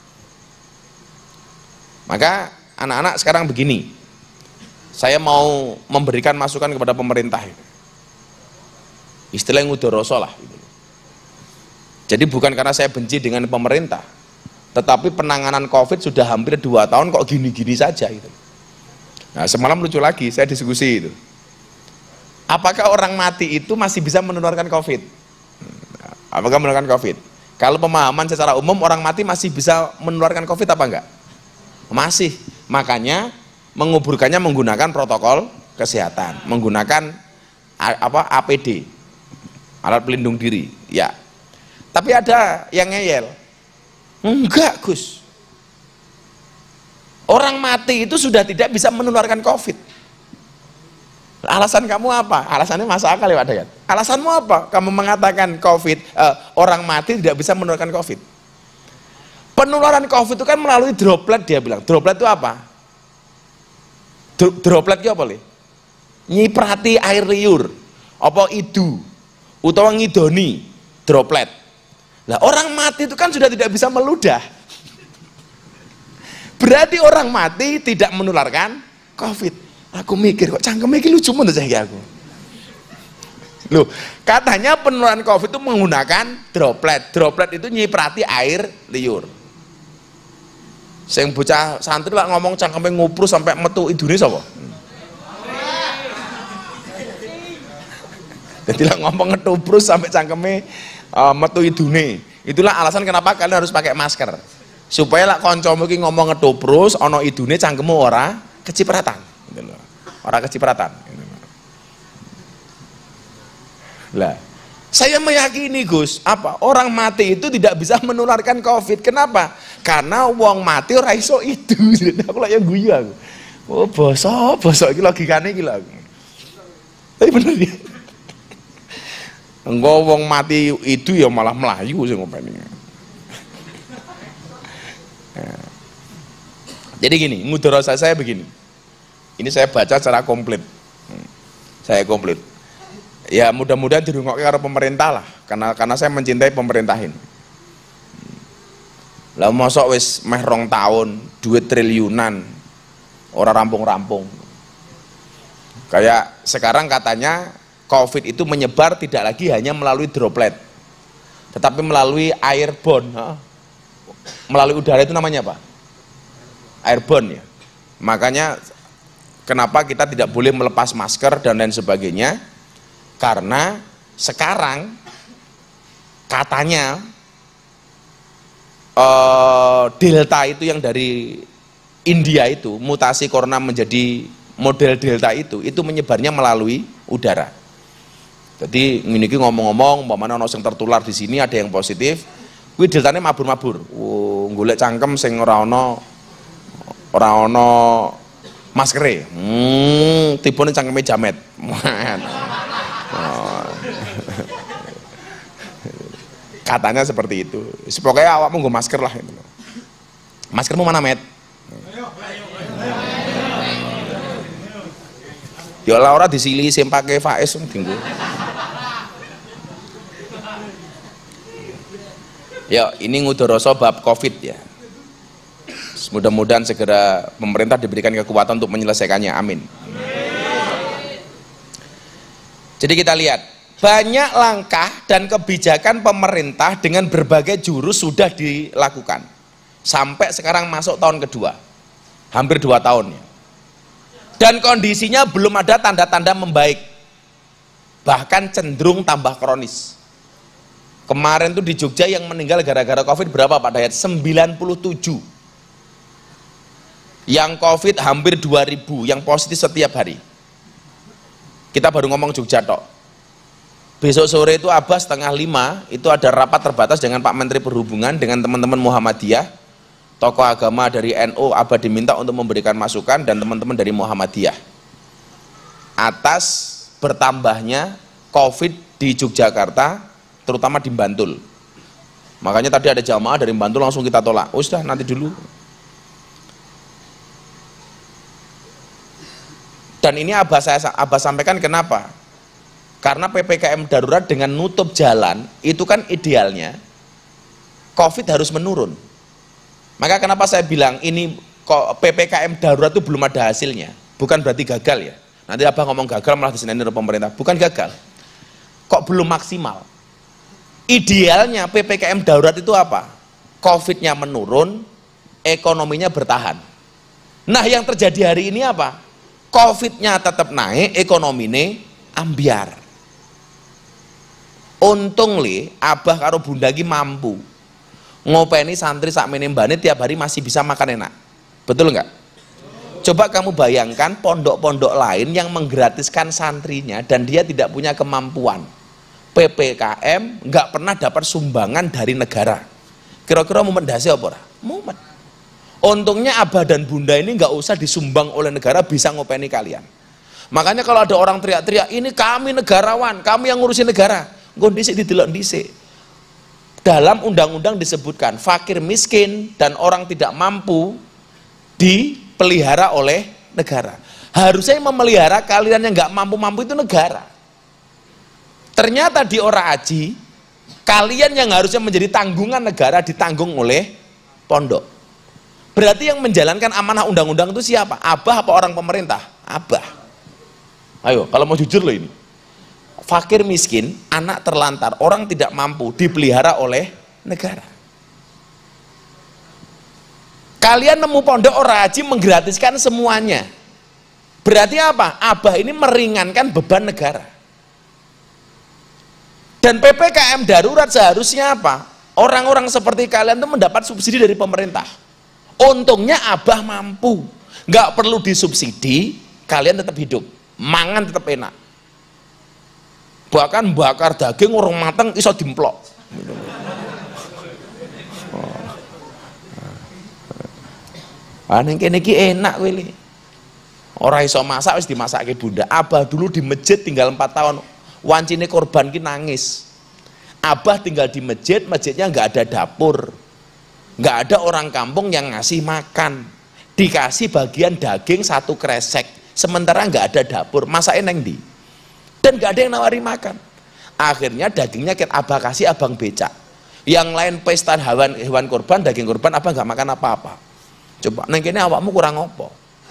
Maka anak-anak sekarang begini, saya mau memberikan masukan kepada pemerintah. Istilah yang udoroso lah. Jadi bukan karena saya benci dengan pemerintah, tetapi penanganan COVID sudah hampir 2 tahun kok gini-gini saja. Gitu. Nah semalam lucu lagi, saya diskusi itu. Apakah orang mati itu masih bisa menularkan COVID? Apakah menularkan COVID? Kalau pemahaman secara umum orang mati masih bisa menularkan COVID apa enggak? Masih, makanya menguburkannya menggunakan protokol kesehatan, menggunakan APD, alat pelindung diri, ya. Tapi ada yang ngeyel, enggak Gus, orang mati itu sudah tidak bisa menularkan COVID. Alasan kamu apa? Alasannya masuk akal ya Pak Dayat. Alasanmu apa? Kamu mengatakan COVID, orang mati tidak bisa menularkan COVID. Penularan COVID itu kan melalui droplet, dia bilang. Droplet itu apa? Droplet itu apa? nyiprati air liur, apa idu, utawa ngidoni droplet. Lah orang mati itu kan sudah tidak bisa meludah. Berarti orang mati tidak menularkan COVID. Aku mikir kok cangkeme iki lucu men saya aku. Loh, katanya penularan COVID itu menggunakan droplet. Droplet itu nyiprati air liur. Sing bocah santri lah ngomong cangkeme nguprus sampai metu idune sapa? Jadi lah ngomong ngetubrus sampai cangkeme metu idune. Itulah alasan kenapa kalian harus pakai masker. Supaya lah kancamu iki ngomong ngetubrus ana idune cangkemmu ora kecipratan. Gitu loh. Ora kecipratan. Lah, saya meyakini Gus, apa? Orang mati itu tidak bisa menularkan COVID. Kenapa? Karena wong mati ora iso itu. Aku lak yang guyu aku. Oh, bosok iki logikane iki lho. Tapi bener ya. Engko wong mati itu ya malah melayu sing ngopeni. Jadi gini, mudharasah saya begini. Ini saya baca secara komplit. Saya komplit. Ya mudah-mudahan dirungokke karo pemerintah lah, karena saya mencintai pemerintahin. Lah mosok wis meh 2 tahun, duit triliunan, ora rampung-rampung. Kayak sekarang katanya COVID itu menyebar tidak lagi hanya melalui droplet, tetapi melalui airborne. Melalui udara itu namanya apa? Airborne ya. Makanya kenapa kita tidak boleh melepas masker dan lain sebagainya? Karena sekarang katanya Delta itu yang dari India itu, mutasi corona menjadi model Delta itu menyebarnya melalui udara. Jadi ini ngomong-ngomong, umpamanya ono sing tertular di sini ada yang positif, kuwi deltane mabur-mabur. Golek cangkem sing ora ono maskere. Tipone cangkeme jamet. Katanya seperti itu. Pokoknya awakmu nggo masker lah. Maskermu mana, Met? Ya ora ora disili sing pake Faiz dinggo. Ya, ini ngudharasa bab Covid ya. Mudah-mudahan segera pemerintah diberikan kekuatan untuk menyelesaikannya. Amin. Jadi kita lihat, banyak langkah dan kebijakan pemerintah dengan berbagai jurus sudah dilakukan. Sampai sekarang masuk tahun kedua. Hampir 2 tahun ya. Dan kondisinya belum ada tanda-tanda membaik. Bahkan cenderung tambah kronis. Kemarin tuh di Jogja yang meninggal gara-gara COVID berapa Pak Dayat? 97. Yang COVID hampir 2000, yang positif setiap hari. Kita baru ngomong Jogja tok. Besok sore itu Abbas 4:30 itu ada rapat terbatas dengan Pak Menteri Perhubungan dengan teman-teman Muhammadiyah, tokoh agama dari NU. Abah diminta untuk memberikan masukan dan teman-teman dari Muhammadiyah atas bertambahnya COVID di Yogyakarta, terutama di Bantul. Makanya tadi ada jamaah dari Bantul langsung kita tolak. Oh sudah nanti dulu. Dan ini Abah sampaikan kenapa? Karena PPKM darurat dengan nutup jalan itu kan idealnya COVID harus menurun. Maka kenapa saya bilang ini PPKM darurat itu belum ada hasilnya. Bukan berarti gagal ya. Nanti Abah ngomong gagal malah disinain oleh pemerintah. Bukan gagal. Kok belum maksimal? Idealnya PPKM darurat itu apa? COVID-nya menurun, ekonominya bertahan. Nah yang terjadi hari ini apa? COVID-nya tetap naik, ekonominya ambiar. Untung li, Abah karo Bunda ki mampu ngopeni santri sak menembane tiap hari masih bisa makan enak. Betul nggak? Coba kamu bayangkan pondok-pondok lain yang menggratiskan santrinya dan dia tidak punya kemampuan. PPKM nggak pernah dapat sumbangan dari negara. Kira-kira mumet dasi apa ora? Mumet. Untungnya Abah dan Bunda ini nggak usah disumbang oleh negara, bisa ngopeni kalian. Makanya kalau ada orang teriak-teriak, ini kami negarawan, kami yang ngurusin negara. Kondisi didelok dhisik. Dalam undang-undang disebutkan fakir miskin dan orang tidak mampu dipelihara oleh negara. Harusnya yang memelihara kalian yang nggak mampu-mampu itu negara. Ternyata di Ora Aji, kalian yang harusnya menjadi tanggungan negara ditanggung oleh pondok. Berarti yang menjalankan amanah undang-undang itu siapa? Abah apa orang pemerintah? Abah. Ayo, kalau mau jujur loh ini. Fakir miskin, anak terlantar, orang tidak mampu, dipelihara oleh negara. Kalian nemu pondok Ora Aji menggratiskan semuanya. Berarti apa? Abah ini meringankan beban negara. Dan PPKM darurat seharusnya apa? Orang-orang seperti kalian itu mendapat subsidi dari pemerintah. Untungnya Abah mampu, nggak perlu disubsidi, kalian tetap hidup, mangan tetap enak. Bahkan bakar daging orang matang iso dimplok. Aneh kene iki enak wili. Orang iso masak wis dimasake bunda. Abah dulu di masjid tinggal 4 tahun, wancine korban ki nangis. Abah tinggal di masjid, masjidnya nggak ada dapur, nggak ada orang kampung yang ngasih makan, dikasih bagian daging 1 kresek, sementara nggak ada dapur, masakin neng di, dan nggak ada yang nawari makan. Akhirnya dagingnya Abah kasih abang becak, yang lain pesta hewan korban, daging korban, Abah nggak makan apa-apa. Coba neng kene awakmu kurang opo?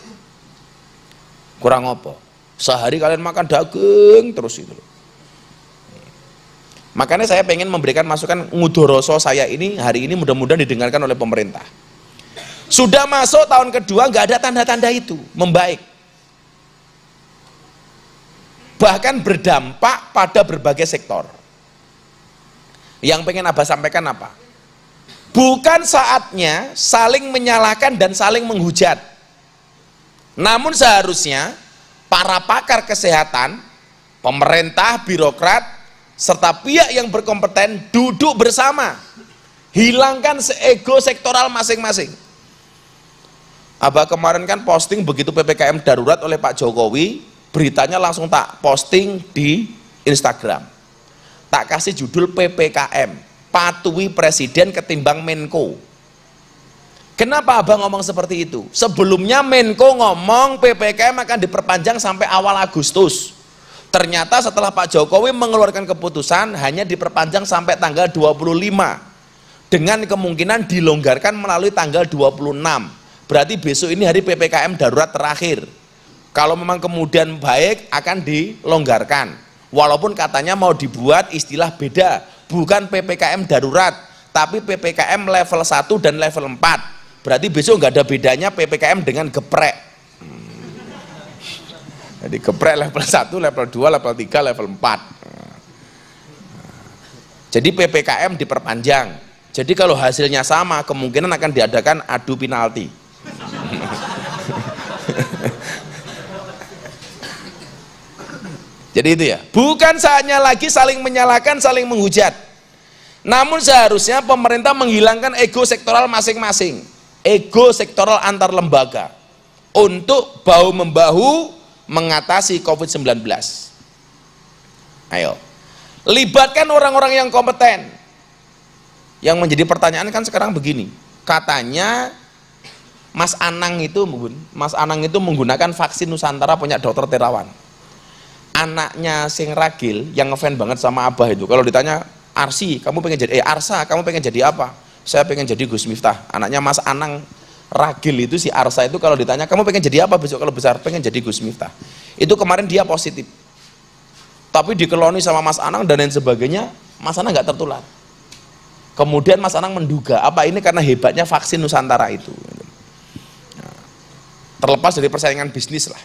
Kurang apa? Sehari kalian makan daging terus itu. Makanya saya pengen memberikan masukan ngudoroso saya ini hari ini mudah-mudahan didengarkan oleh pemerintah. Sudah masuk tahun kedua nggak ada tanda-tanda itu membaik. Bahkan berdampak pada berbagai sektor. Yang pengen Abah sampaikan apa? Bukan saatnya saling menyalahkan dan saling menghujat. Namun seharusnya para pakar kesehatan, pemerintah, birokrat, serta pihak yang berkompeten duduk bersama, hilangkan ego sektoral masing-masing. Abah kemarin kan posting begitu PPKM darurat oleh Pak Jokowi, beritanya langsung tak posting di Instagram. Tak kasih judul PPKM, patuhi presiden ketimbang Menko. Kenapa Abah ngomong seperti itu? Sebelumnya Menko ngomong PPKM akan diperpanjang sampai awal Agustus. Ternyata setelah Pak Jokowi mengeluarkan keputusan hanya diperpanjang sampai tanggal 25. Dengan kemungkinan dilonggarkan melalui tanggal 26. Berarti besok ini hari PPKM darurat terakhir. Kalau memang kemudian baik akan dilonggarkan. Walaupun katanya mau dibuat istilah beda. Bukan PPKM darurat, tapi PPKM level 1 dan level 4. Berarti besok nggak ada bedanya PPKM dengan geprek. Jadi geprek level 1, level 2, level 3, level 4. Jadi PPKM diperpanjang. Jadi kalau hasilnya sama, kemungkinan akan diadakan adu penalti. Jadi itu ya. Bukan saatnya lagi saling menyalahkan, saling menghujat. Namun seharusnya pemerintah menghilangkan ego sektoral masing-masing. Ego sektoral antar lembaga untuk bahu-membahu mengatasi COVID-19. Ayo, libatkan orang-orang yang kompeten. Yang menjadi pertanyaan kan sekarang begini, katanya Mas Anang itu menggunakan vaksin Nusantara punya Dokter Terawan. Anaknya sing ragil yang ngefans banget sama Abah itu, kalau ditanya Arsi, kamu pengen jadi Arsa, kamu pengen jadi apa? Saya pengen jadi Gus Miftah. Anaknya Mas Anang ragil itu, si Arsa itu, kalau ditanya kamu pengen jadi apa besok kalau besar? Pengen jadi Gus Miftah. Itu kemarin dia positif, tapi dikeloni sama Mas Anang dan lain sebagainya. Mas Anang nggak tertular. Kemudian Mas Anang menduga apa ini karena hebatnya vaksin Nusantara itu. Terlepas dari persaingan bisnis lah.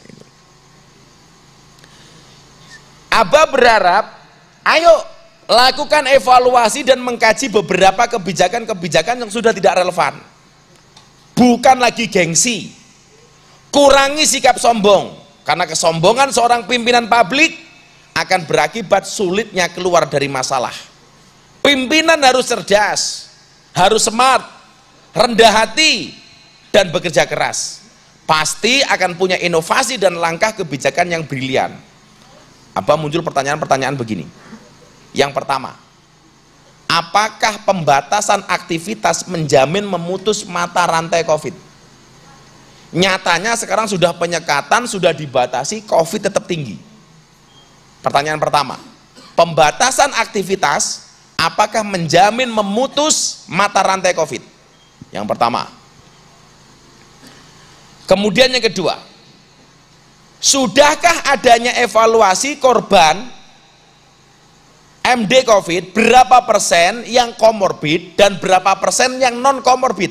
Abah berharap, ayo lakukan evaluasi dan mengkaji beberapa kebijakan-kebijakan yang sudah tidak relevan. Bukan lagi gengsi. Kurangi sikap sombong, karena kesombongan seorang pimpinan publik akan berakibat sulitnya keluar dari masalah. Pimpinan harus cerdas, harus smart, rendah hati, dan bekerja keras. Pasti akan punya inovasi dan langkah kebijakan yang brilian. Abah muncul pertanyaan-pertanyaan begini. Yang pertama, apakah pembatasan aktivitas menjamin memutus mata rantai COVID? Nyatanya sekarang sudah penyekatan, sudah dibatasi, COVID tetap tinggi. Pertanyaan pertama, pembatasan aktivitas apakah menjamin memutus mata rantai COVID? Yang pertama. Kemudian yang kedua, sudahkah adanya evaluasi korban MD COVID, berapa persen yang komorbid dan berapa persen yang non komorbid?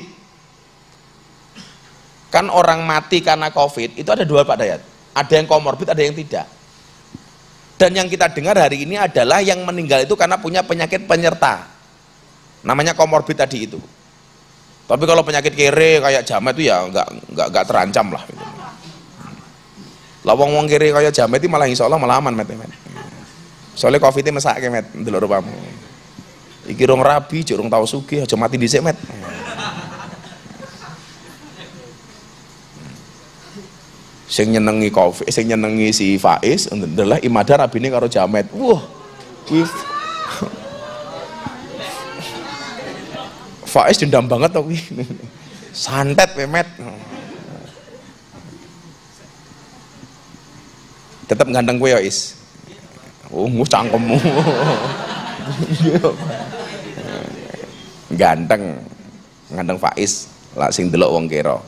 Kan orang mati karena COVID itu ada dua, Pak Dayat, ada yang komorbid, ada yang tidak. Dan yang kita dengar hari ini adalah yang meninggal itu karena punya penyakit penyerta, namanya komorbid tadi itu. Tapi kalau penyakit kere kayak Jamet itu ya nggak terancam lah. Gitu. Lawang wong kere kayak Jamet itu malah insya Allah malah aman, met. Soalnya COVID itu mesake, met, ndelok rupamu. Iki rong rabi, jurung tau sugih, aja mati dhisik, met. Sing nyenengi COVID, sing nyenengi si Faiz adalah imadah rabine karo Jamet. Wah, Faiz dendam banget tau kuwi. Santet pemet. Tetep ganteng kowe ya, Is. Oh, cangkemmu. Ganteng. Ganteng Faiz, lah sing delok wong kira.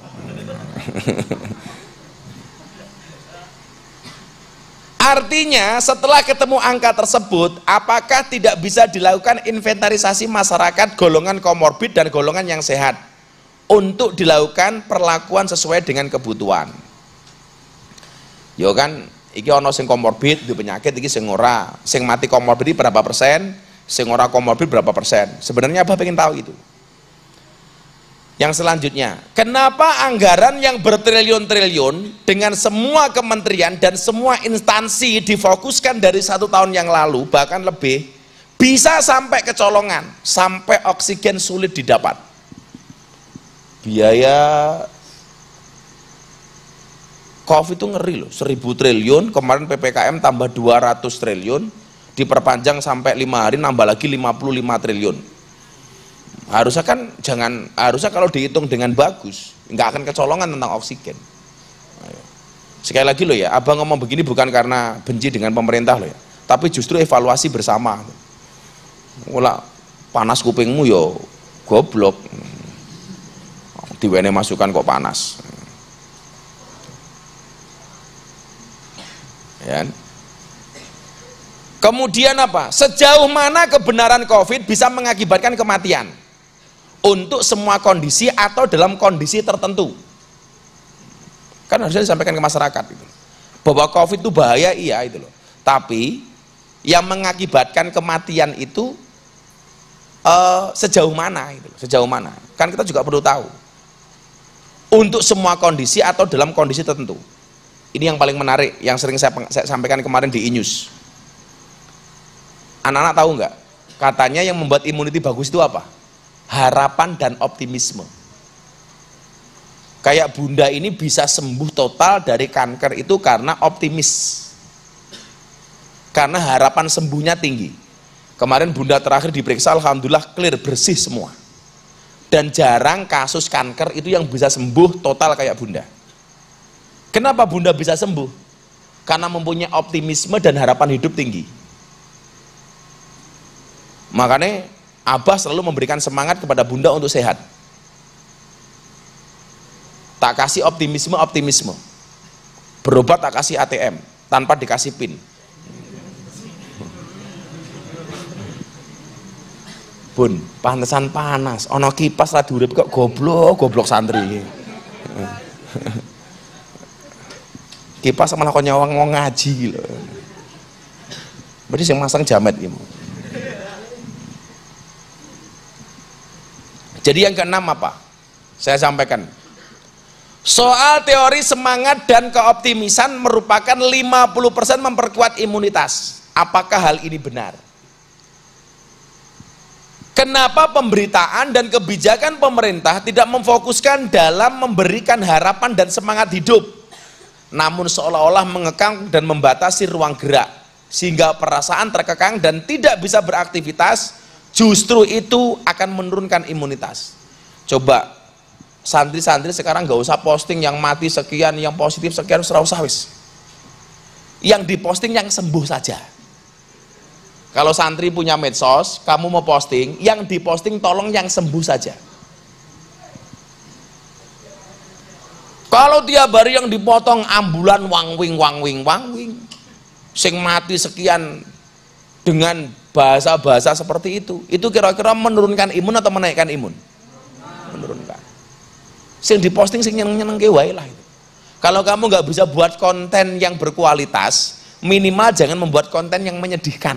Artinya setelah ketemu angka tersebut, apakah tidak bisa dilakukan inventarisasi masyarakat golongan komorbid dan golongan yang sehat untuk dilakukan perlakuan sesuai dengan kebutuhan? Yo kan, iki ono sing komorbid di penyakit, iki sing ora, sing mati komorbid berapa persen, sing ora komorbid berapa persen. Sebenarnya Abah pengen tahu itu. Yang selanjutnya, kenapa anggaran yang bertriliun-triliun dengan semua kementerian dan semua instansi difokuskan dari 1 tahun yang lalu, bahkan lebih, bisa sampai kecolongan, sampai oksigen sulit didapat? Biaya COVID itu ngeri loh, 1.000 triliun, kemarin PPKM tambah 200 triliun, diperpanjang sampai 5 hari, nambah lagi 55 triliun. Harusnya kan harusnya kalau dihitung dengan bagus nggak akan kecolongan tentang oksigen. Sekali lagi loh ya, Abang ngomong begini bukan karena benci dengan pemerintah loh ya, tapi justru evaluasi bersama. Ulah panas kupingmu yo goblok, diwene masukan kok panas ya. Kemudian apa? Sejauh mana kebenaran COVID bisa mengakibatkan kematian untuk semua kondisi atau dalam kondisi tertentu? Kan harusnya disampaikan ke masyarakat gitu. Bahwa COVID itu bahaya, iya itu loh. Tapi yang mengakibatkan kematian itu sejauh mana itu? Sejauh mana? Kan kita juga perlu tahu. Untuk semua kondisi atau dalam kondisi tertentu. Ini yang paling menarik, yang sering saya sampaikan kemarin di e-news. Anak-anak tahu nggak? Katanya yang membuat imuniti bagus itu apa? Harapan dan optimisme. Kayak bunda ini bisa sembuh total dari kanker itu karena optimis, karena harapan sembuhnya tinggi. Kemarin bunda terakhir diperiksa, alhamdulillah clear, bersih semua. Dan jarang kasus kanker itu yang bisa sembuh total kayak bunda. Kenapa bunda bisa sembuh? Karena mempunyai optimisme dan harapan hidup tinggi. Makanya Abah selalu memberikan semangat kepada bunda untuk sehat. Tak kasih optimisme. Berobat tak kasih ATM, tanpa dikasih PIN. Bun, pantesan panas, ono kipas ra diurip kok goblok santri. Kipas malah kok nyawang mau ngaji lho. Berarti yang masang Jamet iki. Jadi yang keenam apa? Saya sampaikan. Soal teori semangat dan keoptimisan merupakan 50% memperkuat imunitas. Apakah hal ini benar? Kenapa pemberitaan dan kebijakan pemerintah tidak memfokuskan dalam memberikan harapan dan semangat hidup, namun seolah-olah mengekang dan membatasi ruang gerak, sehingga perasaan terkekang dan tidak bisa beraktivitas? Justru itu akan menurunkan imunitas. Coba Santri-santri sekarang nggak usah posting yang mati sekian, yang positif sekian, ora usah wis. Yang diposting yang sembuh saja. Kalau santri punya medsos, kamu mau posting, yang diposting tolong yang sembuh saja. Kalau tiap hari yang dipotong ambulan wangwing, sing mati sekian dengan bahasa-bahasa seperti itu kira-kira menurunkan imun atau menaikkan imun? Menurunkan. Sing diposting sing nyeneng-nyeneng wae lah itu. Kalau kamu nggak bisa buat konten yang berkualitas, minimal jangan membuat konten yang menyedihkan.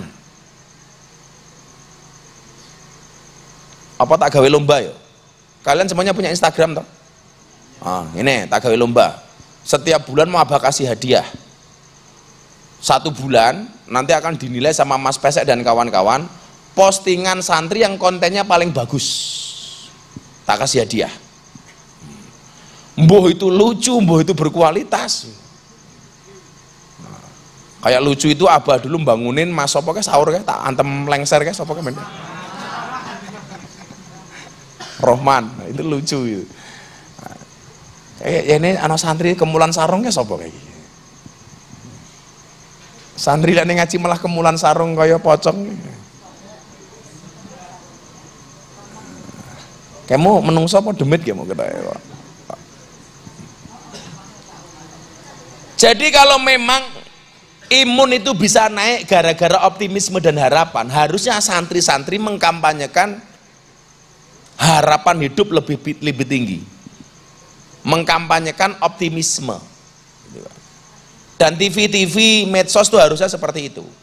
Apa tak gawe lomba ya? Kalian semuanya punya Instagram toh? Ini tak gawe lomba. Setiap bulan mau abah kasih hadiah. 1 bulan nanti akan dinilai sama Mas Pesek dan kawan-kawan. Postingan santri yang kontennya paling bagus, tak kasih hadiah. Mbuh itu lucu, mbuh itu berkualitas. Kayak lucu itu abah dulu bangunin Mas sopo ke sahur ke, tak antem lengser ke sopo ke bener. Rohman, itu lucu itu. Ini anak santri kemulan sarung ke sopo kayak gitu. Santri lek ngaji malah kemulan sarung kaya pocong. Kamu menungso apa demit ya mau kita ya. Jadi kalau memang imun itu bisa naik gara-gara optimisme dan harapan, harusnya santri-santri mengkampanyekan harapan hidup lebih tinggi, mengkampanyekan optimisme. Dan TV-TV, medsos itu harusnya seperti itu.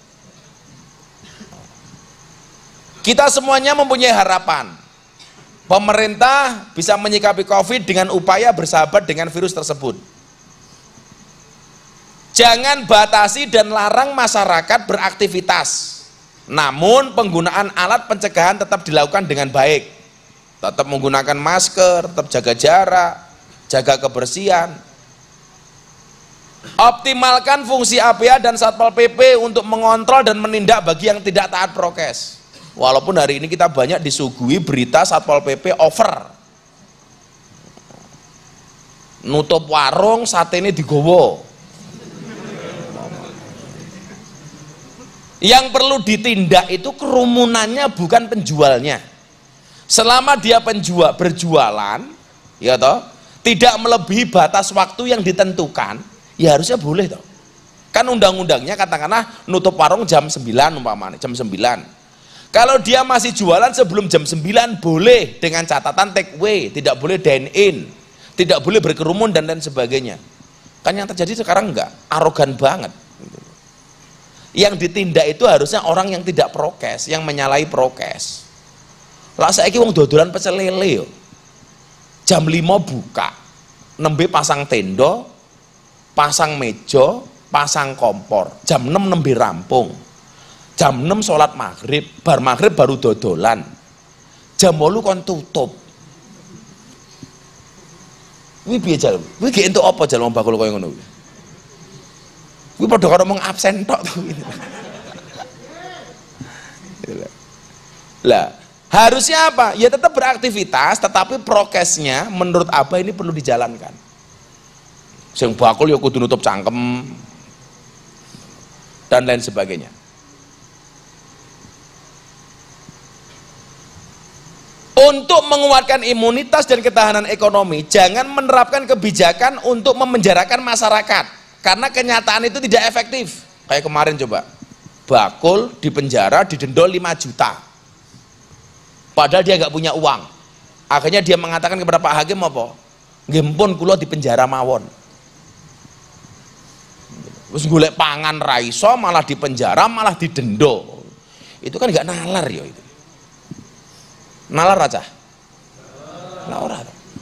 Kita semuanya mempunyai harapan. Pemerintah bisa menyikapi COVID dengan upaya bersahabat dengan virus tersebut. Jangan batasi dan larang masyarakat beraktivitas. Namun penggunaan alat pencegahan tetap dilakukan dengan baik. Tetap menggunakan masker, tetap jaga jarak, jaga kebersihan. Optimalkan fungsi APA dan Satpol PP untuk mengontrol dan menindak bagi yang tidak taat prokes. Walaupun hari ini kita banyak disuguhi berita Satpol PP over. Nutup warung, sate ini digowo. Yang perlu ditindak itu kerumunannya, bukan penjualnya. Selama dia berjualan, ya toh, tidak melebihi batas waktu yang ditentukan, ya harusnya boleh toh. Kan undang-undangnya katakanlah nutup warung jam 9 umpamanya, jam 9. Kalau dia masih jualan sebelum jam 9 boleh, dengan catatan take away, tidak boleh dine in, tidak boleh berkerumun dan lain sebagainya. Kan yang terjadi sekarang enggak, arogan banget. Yang ditindak itu harusnya orang yang tidak prokes, yang menyalahi prokes. Lah saiki wong dodolan pecel lele yo. Jam 5 buka, nembe pasang tenda, pasang meja, pasang kompor. Jam 6 nembe rampung. Jam 6 sholat maghrib, bar maghrib baru dodolan. Jam 8 kon tutup. Kuwi piye jal? Kuwi ge entuk apa jal wong bakul kaya ngono kuwi? Kuwi padha karo mung absen tok to. Lah, harusnya apa? Ya tetap beraktivitas, tetapi prokesnya menurut Abah ini perlu dijalankan. Sing bakul ya kudu nutup cangkem dan lain sebagainya. Untuk menguatkan imunitas dan ketahanan ekonomi, jangan menerapkan kebijakan untuk memenjarakan masyarakat, karena kenyataan itu tidak efektif. Kayak kemarin coba, bakul di penjara didenda 5 juta, padahal dia nggak punya uang. Akhirnya dia mengatakan kepada Pak Hakim apa? Nggih mpun kula di penjara mawon. Terus golek pangan raiso malah di penjara, malah didenda. Itu kan nggak nalar ya itu. Nalar aja. Nah, ora.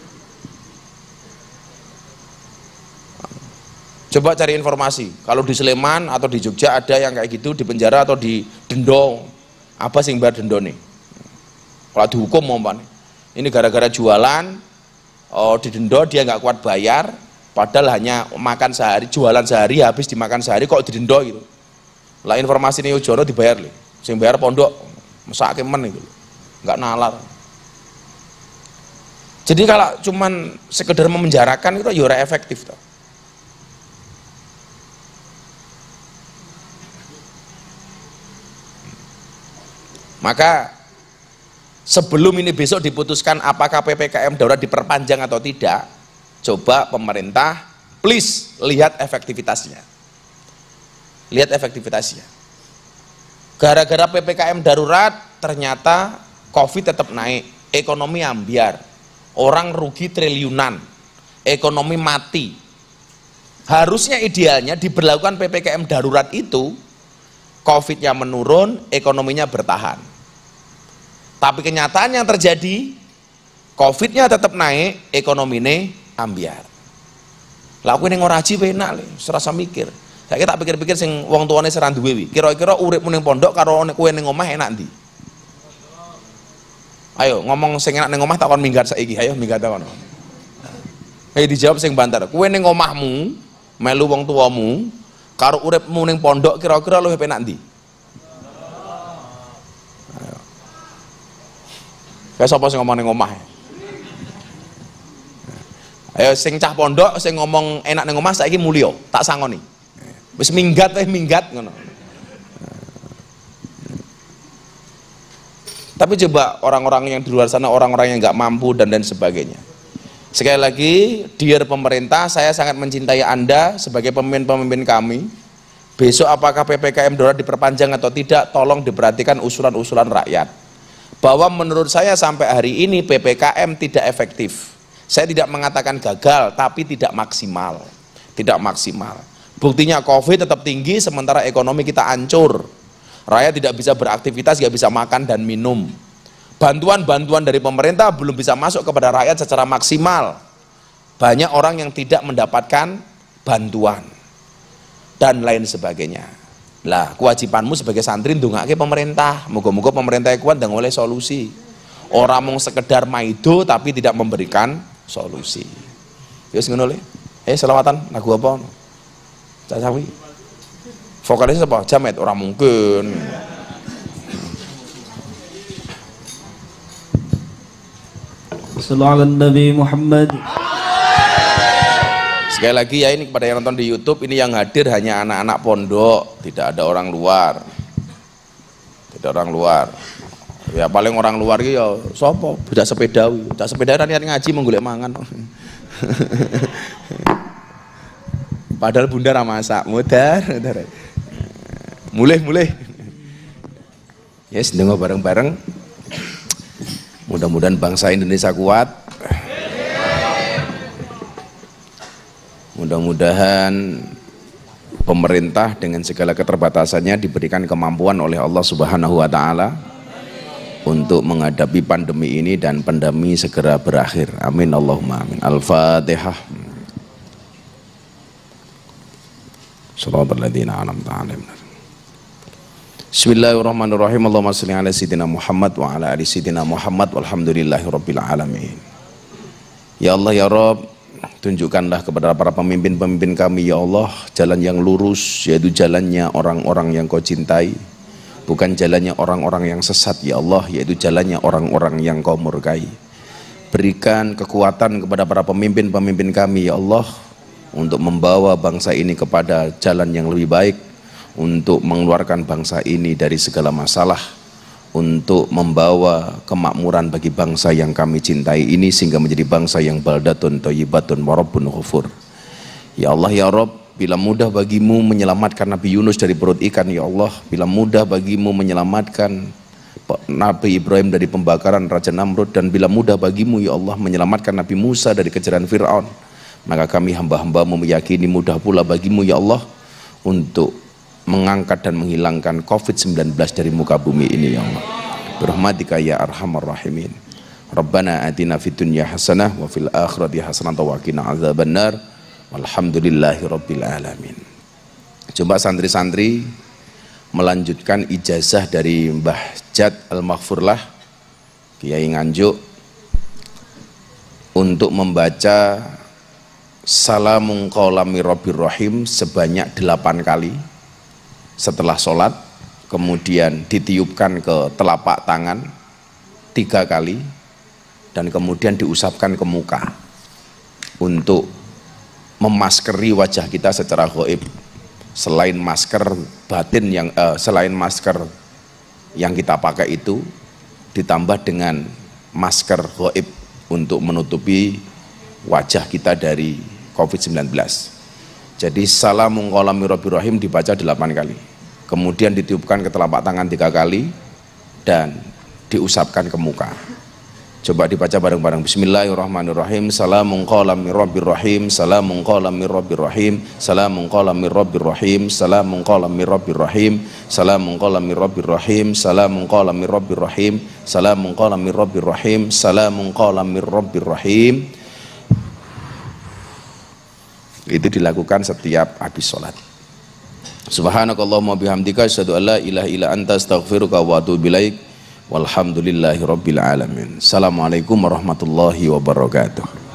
Coba cari informasi. Kalau di Sleman atau di Jogja ada yang kayak gitu, di penjara atau di denda. Apa sing bayar denda nih? Kalau dihukum mau apa nih? Ini gara-gara jualan, di denda dia nggak kuat bayar, padahal hanya makan sehari, jualan sehari, habis dimakan sehari kok didenda gitu. Lah informasi ini Ujono dibayar nih. Sing bayar pondok, mesake men gitu. Nggak nalar. Jadi kalau cuman sekedar memenjarakan itu ya ora efektif toh. Maka sebelum ini besok diputuskan apakah PPKM darurat diperpanjang atau tidak, coba pemerintah please lihat efektivitasnya. Lihat efektivitasnya. Gara-gara PPKM darurat ternyata COVID tetap naik, ekonomi ambiar, orang rugi triliunan, ekonomi mati. Harusnya idealnya diberlakukan PPKM darurat itu, COVID-nya menurun, ekonominya bertahan. Tapi kenyataan yang terjadi, COVID-nya tetap naik, ekonominya ambiar. Lah aku ning ora aji enak le, serasa mikir. Saiki tak pikir-pikir sing wong tuane seran duwe wi. Kira-kira uripmu ning pondok karo kowe ning omah enak ndi? Ayo ngomong sing enak ning omah tak kon minggat saiki, ayo minggat ta kono. Ayo dijawab sing banter. Kowe ning omahmu melu wong tuamu karo uripmu ning pondok kira-kira luwih enak ndi? Kayak sapa sing ngomong ning omah? Ayo sing cah pondok sing ngomong enak ning omah saiki mulya, tak sangoni. Wis minggat minggat ngono. Tapi coba orang-orang yang di luar sana, orang-orang yang nggak mampu dan sebagainya. Sekali lagi, dear pemerintah, saya sangat mencintai Anda sebagai pemimpin-pemimpin kami. Besok apakah PPKM darurat diperpanjang atau tidak, tolong diperhatikan usulan-usulan rakyat. Bahwa menurut saya sampai hari ini PPKM tidak efektif. Saya tidak mengatakan gagal, tapi tidak maksimal. Tidak maksimal. Buktinya COVID tetap tinggi, sementara ekonomi kita hancur. Rakyat tidak bisa beraktivitas, tidak bisa makan dan minum. Bantuan-bantuan dari pemerintah belum bisa masuk kepada rakyat secara maksimal. Banyak orang yang tidak mendapatkan bantuan. Dan lain sebagainya. Lah, kewajibanmu sebagai santri ndongake pemerintah, moga-moga pemerintah kuat dan oleh solusi. Orang mau sekedar maido tapi tidak memberikan solusi. Wis ngono le. Selawatan lagu apa? Cak Sawi. Vokalisnya apa? Jamet, orang mungkin. Sallallahu alaihi Nabi Muhammad. Sekali lagi ya, ini kepada yang nonton di YouTube, ini yang hadir hanya anak-anak pondok, tidak ada orang luar. Tidak orang luar. Ya paling orang luar iki ya sapa? Budak sepeda wi. Budak sepeda niat ngaji menggolek mangan. Padahal bunda ra masak, mudar. Mulih. Yes, dengar bareng-bareng. Mudah-mudahan bangsa Indonesia kuat. Mudah-mudahan pemerintah dengan segala keterbatasannya diberikan kemampuan oleh Allah Subhanahu wa taala untuk menghadapi pandemi ini dan pandemi segera berakhir. Amin Allahumma amin. Al-Fatihah. Shiratal ladzina an'amta 'alaihim. Bismillahirrahmanirrahim. Allahumma shalli ala sayyidina Muhammad wa ala ali sayyidina Muhammad walhamdulillahirabbil alamin. Ya Allah ya Rabb, tunjukkanlah kepada para pemimpin-pemimpin kami ya Allah jalan yang lurus, yaitu jalannya orang-orang yang Kau cintai, bukan jalannya orang-orang yang sesat ya Allah, yaitu jalannya orang-orang yang Kau murkai. Berikan kekuatan kepada para pemimpin-pemimpin kami ya Allah untuk membawa bangsa ini kepada jalan yang lebih baik, untuk mengeluarkan bangsa ini dari segala masalah, untuk membawa kemakmuran bagi bangsa yang kami cintai ini sehingga menjadi bangsa yang baldatun thayyibatun wa rabbun ghafur. Ya Allah ya Rabb, bila mudah bagimu menyelamatkan Nabi Yunus dari perut ikan ya Allah, bila mudah bagimu menyelamatkan Nabi Ibrahim dari pembakaran Raja Namrud, dan bila mudah bagimu ya Allah menyelamatkan Nabi Musa dari kejaran Fir'aun, maka kami hamba-hambamu meyakini mudah pula bagimu ya Allah untuk mengangkat dan menghilangkan COVID-19 dari muka bumi ini ya Allah. Birahmatika ya arhamar rahimin. Rabbana atina fid dunya hasanah wa fil akhirati hasanah wa qina adzabannar. Walhamdulillahi rabbil alamin. Coba santri-santri melanjutkan ijazah dari Mbah Jad Al-Maghfurlah Kiai Nganjuk untuk membaca Salamun qaulami rabbir rahim sebanyak 8 kali setelah sholat, kemudian ditiupkan ke telapak tangan 3 kali, dan kemudian diusapkan ke muka untuk memaskeri wajah kita secara gaib. Selain masker batin selain masker yang kita pakai itu ditambah dengan masker gaib untuk menutupi wajah kita dari COVID-19. Jadi salamun qawlam mir rabbir rahim dibaca 8 kali. Kemudian ditiupkan ke telapak tangan 3 kali dan diusapkan ke muka. Coba dibaca bareng-bareng. Bismillahirrahmanirrahim. Salamun qawlam mir rabbir rahim. Salamun qawlam mir rabbir rahim. Salamun qawlam mir rabbir rahim. Salamun qawlam mir rabbir rahim. Salamun qawlam mir rabbir rahim. Salamun qawlam mir rabbir rahim. Salamun qawlam mir rabbir rahim. Salamun qawlam mir rabbir rahim. Itu dilakukan setiap habis sholat. Subhanakallahumma bihamdika asyhadu an la ilaha illa anta astaghfiruka wa atubu ilaik. Walhamdulillahi rabbil alamin. Assalamualaikum warahmatullahi wabarakatuh.